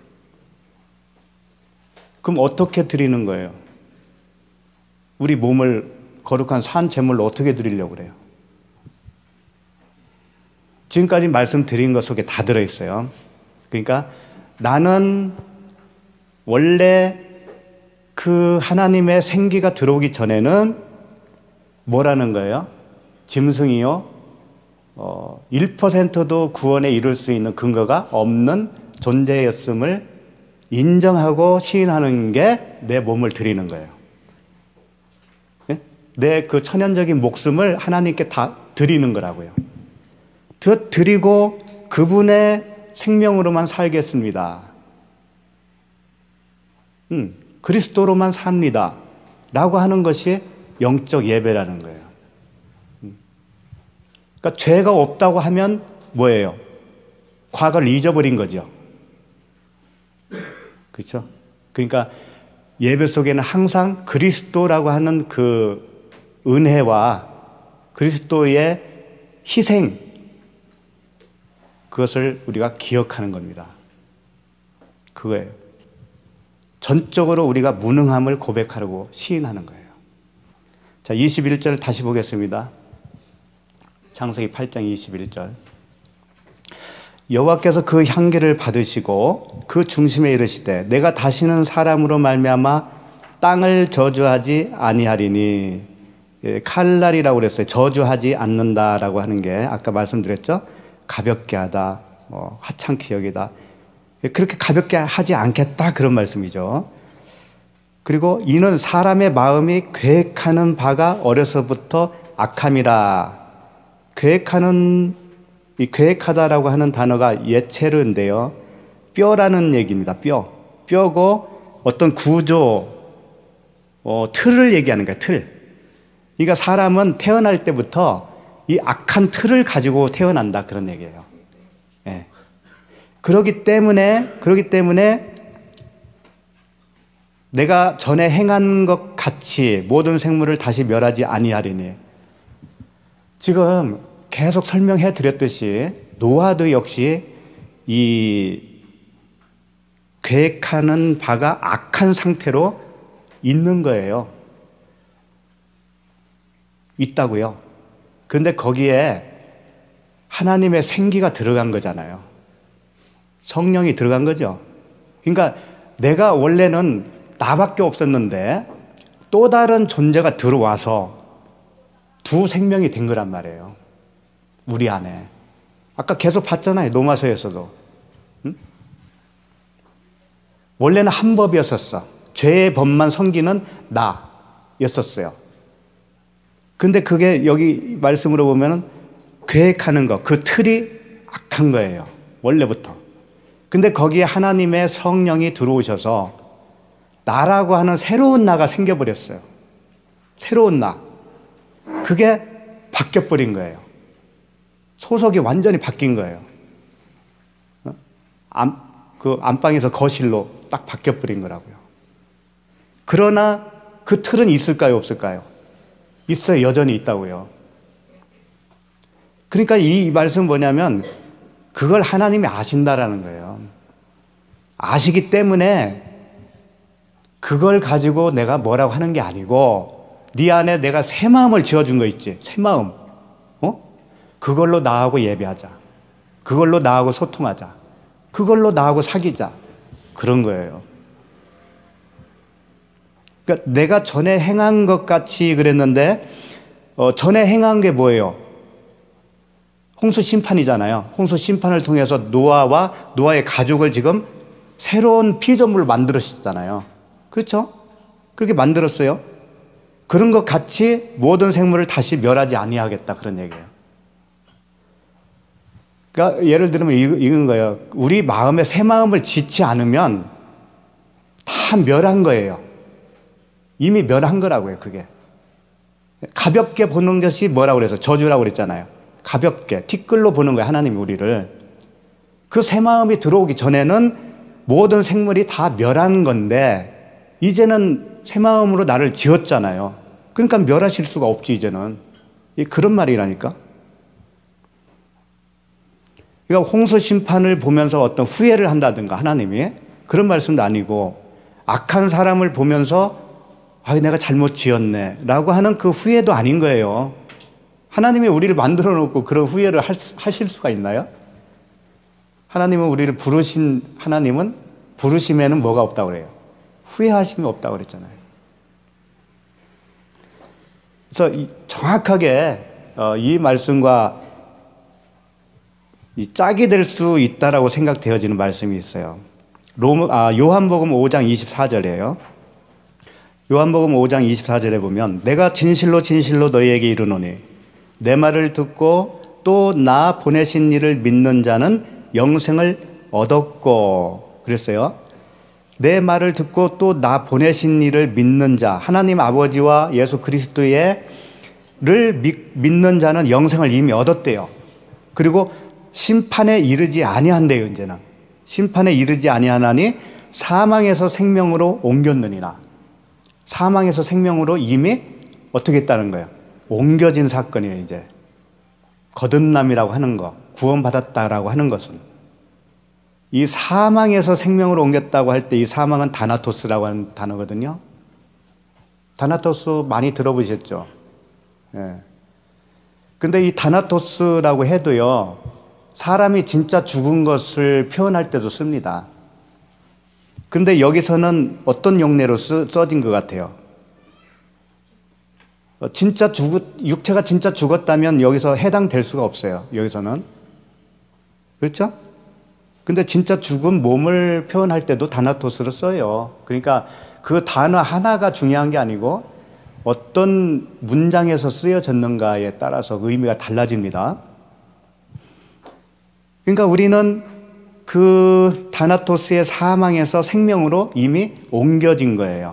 그럼 어떻게 드리는 거예요? 우리 몸을 거룩한 산 제물로 어떻게 드리려고 그래요? 지금까지 말씀드린 것 속에 다 들어있어요. 그러니까 나는 원래 그 하나님의 생기가 들어오기 전에는 뭐라는 거예요? 짐승이요. 1%도 구원에 이룰 수 있는 근거가 없는 존재였음을 인정하고 시인하는 게 내 몸을 드리는 거예요. 내 그 천연적인 목숨을 하나님께 다 드리는 거라고요. 드리고 그분의 생명으로만 살겠습니다. 그리스도로만 삽니다. 라고 하는 것이 영적 예배라는 거예요. 그러니까 죄가 없다고 하면 뭐예요? 과거를 잊어버린 거죠. 그렇죠? 그러니까 예배 속에는 항상 그리스도라고 하는 그 은혜와 그리스도의 희생, 그것을 우리가 기억하는 겁니다. 그거예요. 전적으로 우리가 무능함을 고백하려고 시인하는 거예요. 자, 21절 다시 보겠습니다. 창세기 8장 21절. 여호와께서 그 향기를 받으시고 그 중심에 이르시되 내가 다시는 사람으로 말미암아 땅을 저주하지 아니하리니 칼날이라고 그랬어요. 저주하지 않는다라고 하는 게 아까 말씀드렸죠. 가볍게 하다, 하찮게 여기다. 그렇게 가볍게 하지 않겠다 그런 말씀이죠. 그리고 이는 사람의 마음이 계획하는 바가 어려서부터 악함이라. 이 계획하다라고 하는 단어가 예체르인데요. 뼈라는 얘기입니다. 뼈고 어떤 구조, 틀을 얘기하는 거예요. 틀. 그러니까 사람은 태어날 때부터 이 악한 틀을 가지고 태어난다 그런 얘기예요. 예. 그렇기 때문에 내가 전에 행한 것 같이 모든 생물을 다시 멸하지 아니하리니. 지금 계속 설명해 드렸듯이 노아도 역시 이 계획하는 바가 악한 상태로 있는 거예요. 있다고요. 그런데 거기에 하나님의 생기가 들어간 거잖아요. 성령이 들어간 거죠. 그러니까 내가 원래는 나밖에 없었는데 또 다른 존재가 들어와서 두 생명이 된 거란 말이에요. 우리 안에. 아까 계속 봤잖아요. 로마서에서도. 응? 원래는 한 법이었었어. 죄의 법만 섬기는 나였었어요. 근데 그게 여기 말씀으로 보면은 계획하는 거, 그 틀이 악한 거예요. 원래부터. 근데 거기에 하나님의 성령이 들어오셔서 나라고 하는 새로운 나가 생겨버렸어요. 새로운 나. 그게 바뀌어버린 거예요. 소속이 완전히 바뀐 거예요. 그 안방에서 거실로 딱 바뀌어버린 거라고요. 그러나 그 틀은 있을까요, 없을까요? 있어요. 여전히 있다고요. 그러니까 이 말씀은 뭐냐면 그걸 하나님이 아신다라는 거예요. 아시기 때문에 그걸 가지고 내가 뭐라고 하는 게 아니고 네 안에 내가 새 마음을 지어준 거 있지. 새 마음. 그걸로 나하고 예배하자. 그걸로 나하고 소통하자. 그걸로 나하고 사귀자. 그런 거예요. 그러니까 내가 전에 행한 것 같이 그랬는데 전에 행한 게 뭐예요? 홍수 심판이잖아요. 홍수 심판을 통해서 노아와 노아의 가족을 지금 새로운 피조물을 만들었잖아요. 그렇죠? 그렇게 만들었어요. 그런 것 같이 모든 생물을 다시 멸하지 아니하겠다 그런 얘기예요. 그러니까 예를 들면 이건 거예요. 우리 마음에 새 마음을 짓지 않으면 다 멸한 거예요. 이미 멸한 거라고요. 그게 가볍게 보는 것이 뭐라고 그래서 저주라고 그랬잖아요. 가볍게 티끌로 보는 거예요. 하나님이 우리를. 그 새 마음이 들어오기 전에는 모든 생물이 다 멸한 건데 이제는 새 마음으로 나를 지었잖아요. 그러니까 멸하실 수가 없지 이제는. 그런 말이라니까. 그러니까 홍수 심판을 보면서 어떤 후회를 한다든가 하나님이 그런 말씀도 아니고 악한 사람을 보면서 내가 잘못 지었네 라고 하는 그 후회도 아닌 거예요. 하나님이 우리를 만들어 놓고 그런 후회를 하실 수가 있나요? 하나님은 우리를 부르신 하나님은 부르심에는 뭐가 없다고 그래요? 후회하심이 없다고 그랬잖아요. 그래서 정확하게 이 말씀과 짝이 될 수 있다라고 생각되어지는 말씀이 있어요. 요한복음 5장 24절이에요. 요한복음 5장 24절에 보면 내가 진실로 진실로 너희에게 이르노니 내 말을 듣고 또 나 보내신 이를 믿는 자는 영생을 얻었고 그랬어요. 내 말을 듣고 또 나 보내신 이를 믿는 자, 하나님 아버지와 예수 그리스도를 믿는 자는 영생을 이미 얻었대요. 그리고 심판에 이르지 아니한대요. 이제는 심판에 이르지 아니하나니 사망에서 생명으로 옮겼느니라. 사망에서 생명으로 이미 어떻게 했다는 거예요? 옮겨진 사건이에요. 이제 거듭남이라고 하는 거, 구원받았다라고 하는 것은 이 사망에서 생명으로 옮겼다고 할 때 이 사망은 다나토스라고 하는 단어거든요. 다나토스 많이 들어보셨죠? 예. 근데 이 다나토스라고 해도요, 사람이 진짜 죽은 것을 표현할 때도 씁니다. 근데 여기서는 어떤 용례로 써진 것 같아요? 육체가 진짜 죽었다면 여기서 해당될 수가 없어요. 여기서는. 그렇죠? 근데 진짜 죽은 몸을 표현할 때도 다나토스를 써요. 그러니까 그 단어 하나가 중요한 게 아니고 어떤 문장에서 쓰여졌는가에 따라서 의미가 달라집니다. 그러니까 우리는 그 다나토스의 사망에서 생명으로 이미 옮겨진 거예요.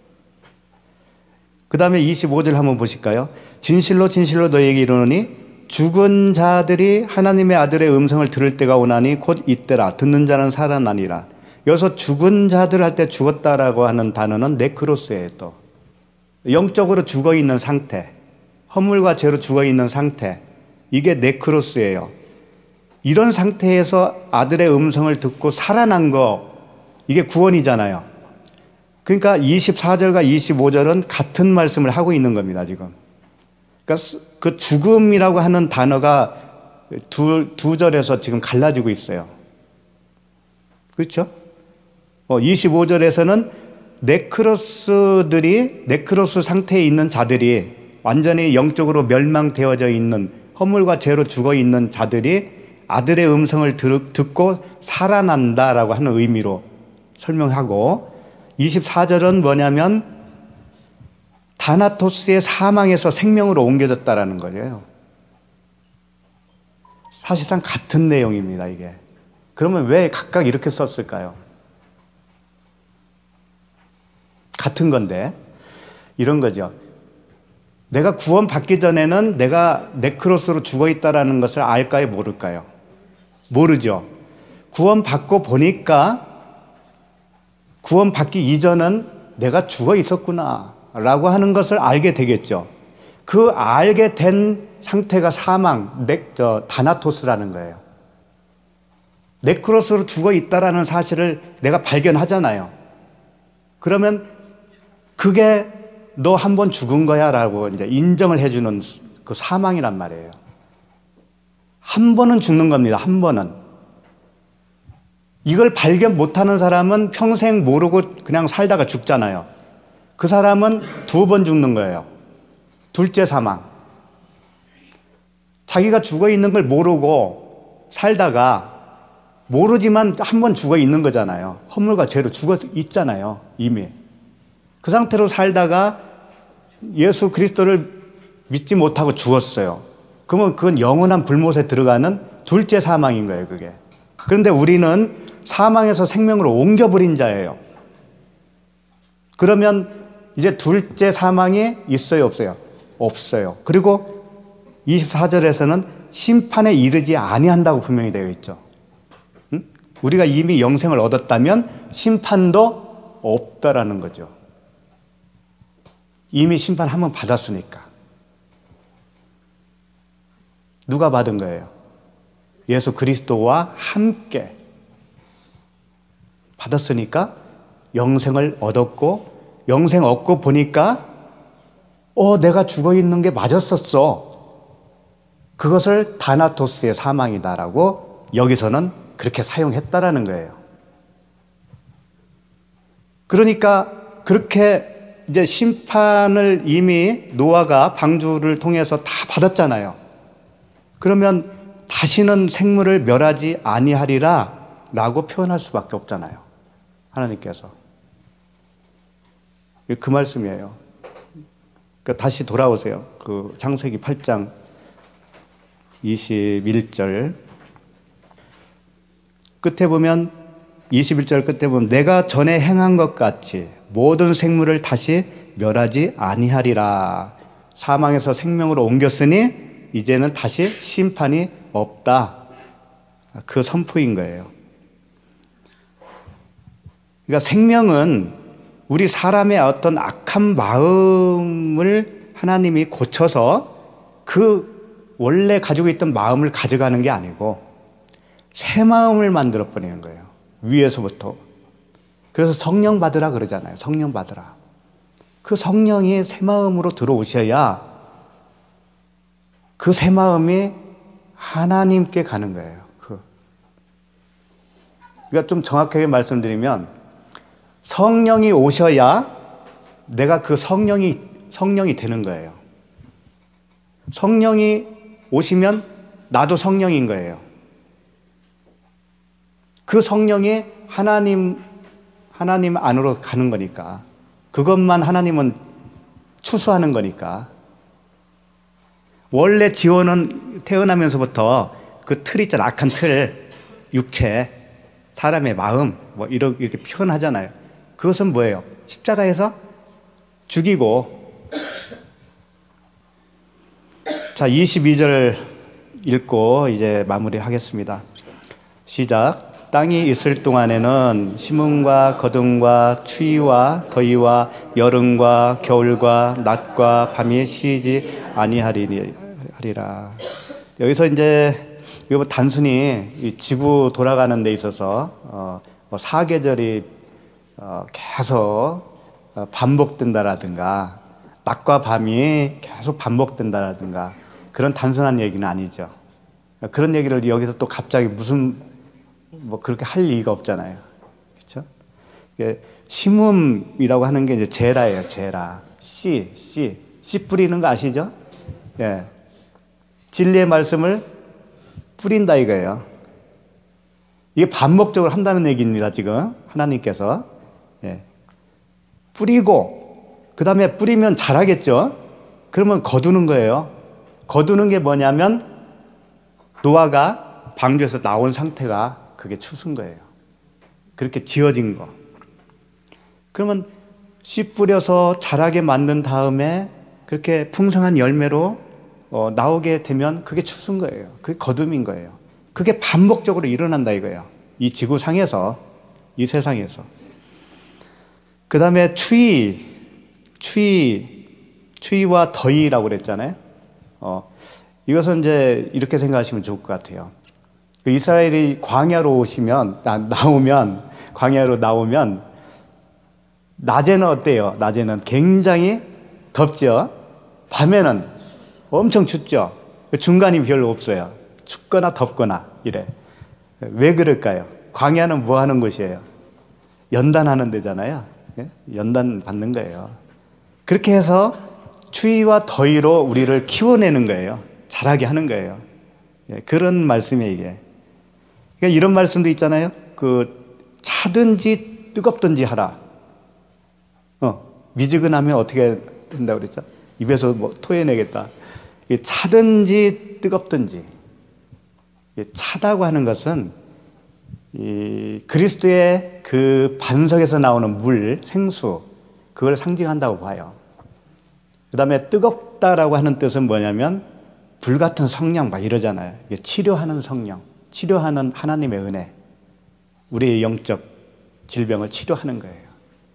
그 다음에 25절 한번 보실까요? 진실로 진실로 너희에게 이르노니 죽은 자들이 하나님의 아들의 음성을 들을 때가 오나니 곧 이때라. 듣는 자는 살아나니라. 여기서 죽은 자들 할 때 죽었다라고 하는 단어는 네크로스예요. 또 영적으로 죽어있는 상태, 허물과 죄로 죽어있는 상태, 이게 네크로스예요. 이런 상태에서 아들의 음성을 듣고 살아난 거, 이게 구원이잖아요. 그러니까 24절과 25절은 같은 말씀을 하고 있는 겁니다, 지금. 그러니까 그 죽음이라고 하는 단어가 두 절에서 지금 갈라지고 있어요. 그렇죠? 25절에서는 네크로스 상태에 있는 자들이, 완전히 영적으로 멸망되어져 있는, 허물과 죄로 죽어 있는 자들이 아들의 음성을 듣고 살아난다라고 하는 의미로 설명하고, 24절은 뭐냐면 다나토스의 사망에서 생명으로 옮겨졌다라는 거예요. 사실상 같은 내용입니다, 이게. 그러면 왜 각각 이렇게 썼을까요? 같은 건데, 이런 거죠. 내가 구원받기 전에는 내가 네크로스로 죽어있다라는 것을 알까요, 모를까요? 모르죠. 구원받고 보니까 구원받기 이전은 내가 죽어있었구나 라고 하는 것을 알게 되겠죠. 그 알게 된 상태가 다나토스라는 거예요. 네크로스로 죽어있다라는 사실을 내가 발견하잖아요. 그러면 그게 너 한 번 죽은 거야 라고 이제 인정을 해주는 그 사망이란 말이에요. 한 번은 죽는 겁니다. 한 번은. 이걸 발견 못하는 사람은 평생 모르고 그냥 살다가 죽잖아요. 그 사람은 두 번 죽는 거예요. 둘째 사망. 자기가 죽어 있는 걸 모르고 살다가, 모르지만 한 번 죽어 있는 거잖아요. 허물과 죄로 죽어 있잖아요, 이미. 그 상태로 살다가 예수 그리스도를 믿지 못하고 죽었어요. 그러면 그건 영원한 불못에 들어가는 둘째 사망인 거예요, 그게. 그런데 우리는 사망에서 생명으로 옮겨버린 자예요. 그러면 이제 둘째 사망이 있어요, 없어요? 없어요. 그리고 24절에서는 심판에 이르지 아니한다고 분명히 되어 있죠. 응? 우리가 이미 영생을 얻었다면 심판도 없다라는 거죠. 이미 심판 한번 받았으니까. 누가 받은 거예요? 예수 그리스도와 함께 받았으니까 영생을 얻었고, 영생 얻고 보니까 내가 죽어 있는 게 맞았었어. 그것을 다나토스의 사망이다라고 여기서는 그렇게 사용했다라는 거예요. 그러니까 그렇게 이제 심판을 이미 노아가 방주를 통해서 다 받았잖아요. 그러면 다시는 생물을 멸하지 아니하리라 라고 표현할 수밖에 없잖아요, 하나님께서. 그 말씀이에요. 그러니까 다시 돌아오세요. 그 창세기 8장 21절 끝에 보면, 21절 끝에 보면 내가 전에 행한 것 같이 모든 생물을 다시 멸하지 아니하리라. 사망에서 생명으로 옮겼으니 이제는 다시 심판이 없다. 그 선포인 거예요. 그러니까 생명은 우리 사람의 어떤 악한 마음을 하나님이 고쳐서 그 원래 가지고 있던 마음을 가져가는 게 아니고 새 마음을 만들어 버리는 거예요, 위에서부터. 그래서 성령 받으라 그러잖아요. 성령 받으라. 그 성령이 새 마음으로 들어오셔야 그 새 마음이 하나님께 가는 거예요. 그러니까 좀 정확하게 말씀드리면, 성령이 오셔야 내가 그 성령이 되는 거예요. 성령이 오시면 나도 성령인 거예요. 그 성령이 하나님 안으로 가는 거니까. 그것만 하나님은 추수하는 거니까. 원래 지원은 태어나면서부터 그 틀 있잖아. 악한 틀, 육체, 사람의 마음, 뭐 이렇게 표현하잖아요. 그것은 뭐예요? 십자가에서 죽이고. 자, 22절 읽고 이제 마무리하겠습니다. 시작. 땅이 있을 동안에는 심음과 거둠과 추위와 더위와 여름과 겨울과 낮과 밤이 쉬지 아니하리라. 여기서 이제 이거 단순히 이 지구 돌아가는 데 있어서 사계절이 계속 반복된다라든가 낮과 밤이 계속 반복된다라든가 그런 단순한 얘기는 아니죠. 그런 얘기를 여기서 또 갑자기 무슨 뭐 그렇게 할 이유가 없잖아요. 그렇죠? 심음이라고 하는 게 이제 제라예요. 제라. 씨 뿌리는 거 아시죠? 예. 진리의 말씀을 뿌린다 이거예요. 이게 반복적으로 한다는 얘기입니다. 지금 하나님께서. 예. 뿌리고 그 다음에 뿌리면 자라겠죠. 그러면 거두는 거예요. 거두는 게 뭐냐면 노아가 방주에서 나온 상태가 그게 추수인 거예요. 그렇게 지어진 거. 그러면 씨 뿌려서 자라게 만든 다음에 그렇게 풍성한 열매로 나오게 되면 그게 추수인 거예요. 그게 거둠인 거예요. 그게 반복적으로 일어난다 이거예요. 이 지구상에서, 이 세상에서. 그 다음에 추위와 더위라고 그랬잖아요. 이것은 이제 이렇게 생각하시면 좋을 것 같아요. 이스라엘이 광야로 광야로 나오면 낮에는 어때요? 낮에는 굉장히 덥죠. 밤에는 엄청 춥죠. 중간이 별로 없어요. 춥거나 덥거나 이래. 왜 그럴까요? 광야는 뭐 하는 곳이에요? 연단하는 데잖아요. 연단 받는 거예요. 그렇게 해서 추위와 더위로 우리를 키워내는 거예요. 자라게 하는 거예요. 그런 말씀이에요, 이게. 그러니까 이런 말씀도 있잖아요. 차든지 뜨겁든지 하라. 미지근하면 어떻게 된다고 그랬죠? 입에서 뭐 토해내겠다. 차든지 뜨겁든지. 차다고 하는 것은 그리스도의 그 반석에서 나오는 물, 생수, 그걸 상징한다고 봐요. 그 다음에 뜨겁다라고 하는 뜻은 뭐냐면 불같은 성령 막 이러잖아요. 치료하는 성령, 치료하는 하나님의 은혜, 우리의 영적 질병을 치료하는 거예요.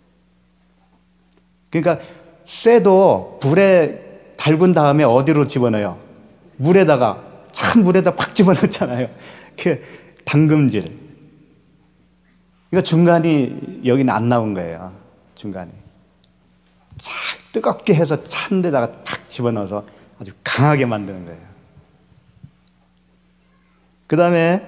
그러니까 쇠도 불에 달군 다음에 어디로 집어넣어요? 물에다가, 찬 물에다 팍 집어넣잖아요. 그 담금질. 그러니까 중간이 여기는 안 나온 거예요. 중간이. 뜨겁게 해서 찬 데다가 탁 집어넣어서 아주 강하게 만드는 거예요. 그 다음에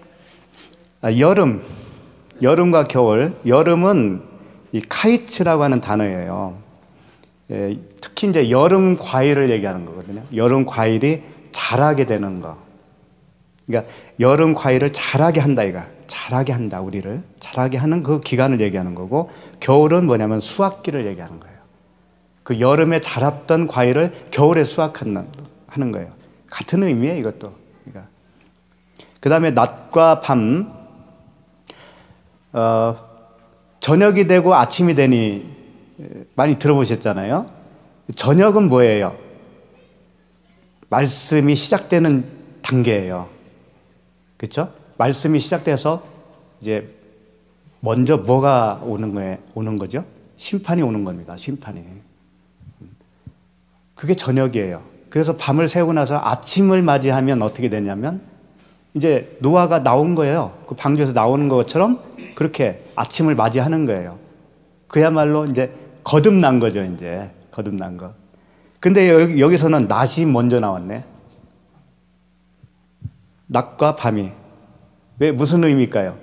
여름과 겨울. 여름은 이 카이츠라고 하는 단어예요. 특히 이제 여름 과일을 얘기하는 거거든요. 여름 과일이 자라게 되는 거. 그러니까 여름 과일을 자라게 한다 이가. 자라게 한다, 우리를 자라게 하는 그 기간을 얘기하는 거고, 겨울은 뭐냐면 수확기를 얘기하는 거예요. 그 여름에 자랐던 과일을 겨울에 수확하는 거예요. 같은 의미예요, 이것도. 그러니까. 그 다음에 낮과 밤, 저녁이 되고 아침이 되니 많이 들어보셨잖아요. 저녁은 뭐예요? 말씀이 시작되는 단계예요. 그렇죠? 말씀이 시작돼서 이제 먼저 뭐가 오는 거죠? 심판이 오는 겁니다. 심판이. 그게 저녁이에요. 그래서 밤을 새고 나서 아침을 맞이하면 어떻게 되냐면 이제 노아가 나온 거예요. 그 방주에서 나오는 것처럼 그렇게 아침을 맞이하는 거예요. 그야말로 이제 거듭난 거죠. 이제 거듭난 거. 근데 여기서는 낮이 먼저 나왔네. 낮과 밤이. 왜, 무슨 의미일까요?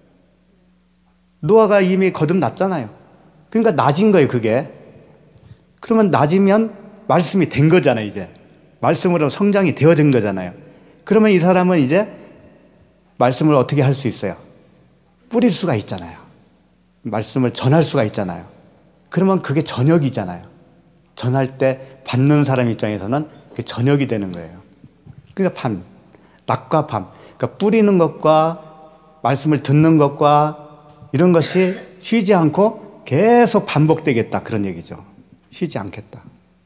노아가 이미 거듭났잖아요. 그러니까 낮인 거예요, 그게. 그러면 낮이면 말씀이 된 거잖아요, 이제. 말씀으로 성장이 되어진 거잖아요. 그러면 이 사람은 이제 말씀을 어떻게 할 수 있어요? 뿌릴 수가 있잖아요. 말씀을 전할 수가 있잖아요. 그러면 그게 저녁이잖아요. 전할 때 받는 사람 입장에서는 그게 저녁이 되는 거예요. 그러니까 밤, 낮과 밤. 그러니까 뿌리는 것과 말씀을 듣는 것과 이런 것이 쉬지 않고 계속 반복되겠다. 그런 얘기죠. 쉬지 않겠다.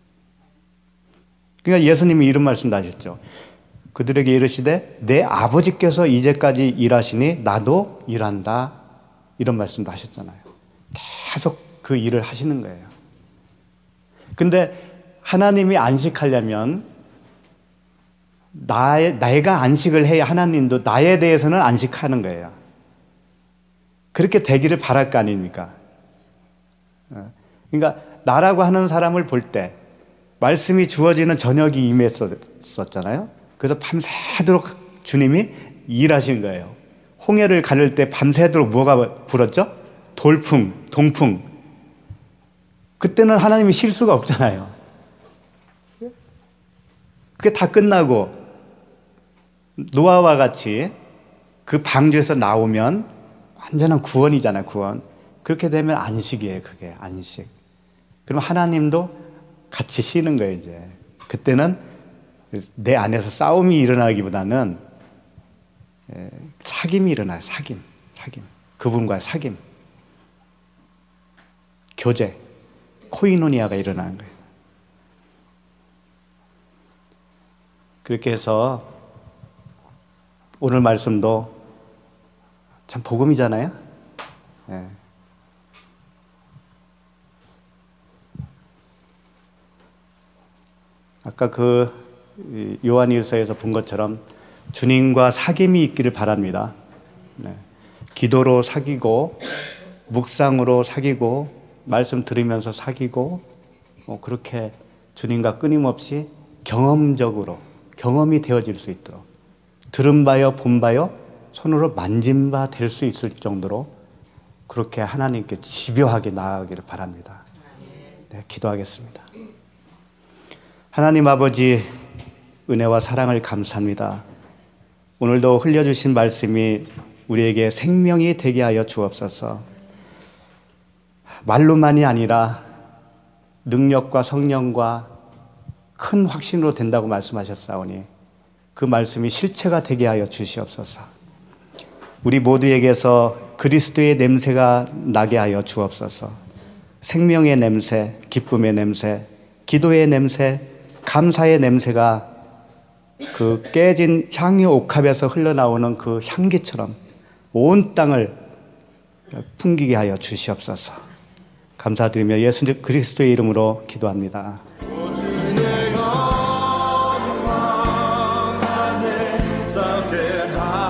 그러니까 예수님이 이런 말씀도 하셨죠. 그들에게 이르시되 내 아버지께서 이제까지 일하시니 나도 일한다. 이런 말씀도 하셨잖아요. 계속 그 일을 하시는 거예요. 근데 하나님이 안식하려면 내가 안식을 해야 하나님도 나에 대해서는 안식하는 거예요. 그렇게 되기를 바랄 거 아닙니까? 그러니까 나라고 하는 사람을 볼 때 말씀이 주어지는 저녁이 임했었잖아요. 그래서 밤새도록 주님이 일하신 거예요. 홍해를 가를 때 밤새도록 뭐가 불었죠? 돌풍, 동풍. 그때는 하나님이 쉴 수가 없잖아요. 그게 다 끝나고 노아와 같이 그 방주에서 나오면 완전한 구원이잖아요, 구원. 그렇게 되면 안식이에요, 그게 안식. 그럼 하나님도 같이 쉬는 거예요, 이제. 그때는 내 안에서 싸움이 일어나기보다는 사귐이 일어나요, 사귐. 그분과의 사귐. 교제, 코이노니아가 일어나는 거예요. 그렇게 해서 오늘 말씀도 참 복음이잖아요. 예. 아까 그 요한일서에서 본 것처럼 주님과 사귐이 있기를 바랍니다. 네. 기도로 사귀고 묵상으로 사귀고 말씀 들으면서 사귀고 그렇게 주님과 끊임없이 경험적으로 경험이 되어질 수 있도록 들은 바요 본 바요 손으로 만진 바 될 수 있을 정도로 그렇게 하나님께 집요하게 나아가기를 바랍니다. 네, 기도하겠습니다. 하나님 아버지 은혜와 사랑을 감사합니다. 오늘도 흘려주신 말씀이 우리에게 생명이 되게 하여 주옵소서. 말로만이 아니라 능력과 성령과 큰 확신으로 된다고 말씀하셨사오니 그 말씀이 실체가 되게 하여 주시옵소서. 우리 모두에게서 그리스도의 냄새가 나게 하여 주옵소서. 생명의 냄새, 기쁨의 냄새, 기도의 냄새, 감사의 냄새가 그 깨진 향유 옥합에서 흘러나오는 그 향기처럼 온 땅을 풍기게 하여 주시옵소서. 감사드리며 예수 그리스도의 이름으로 기도합니다. 주의 영광 안에 서게 하소서.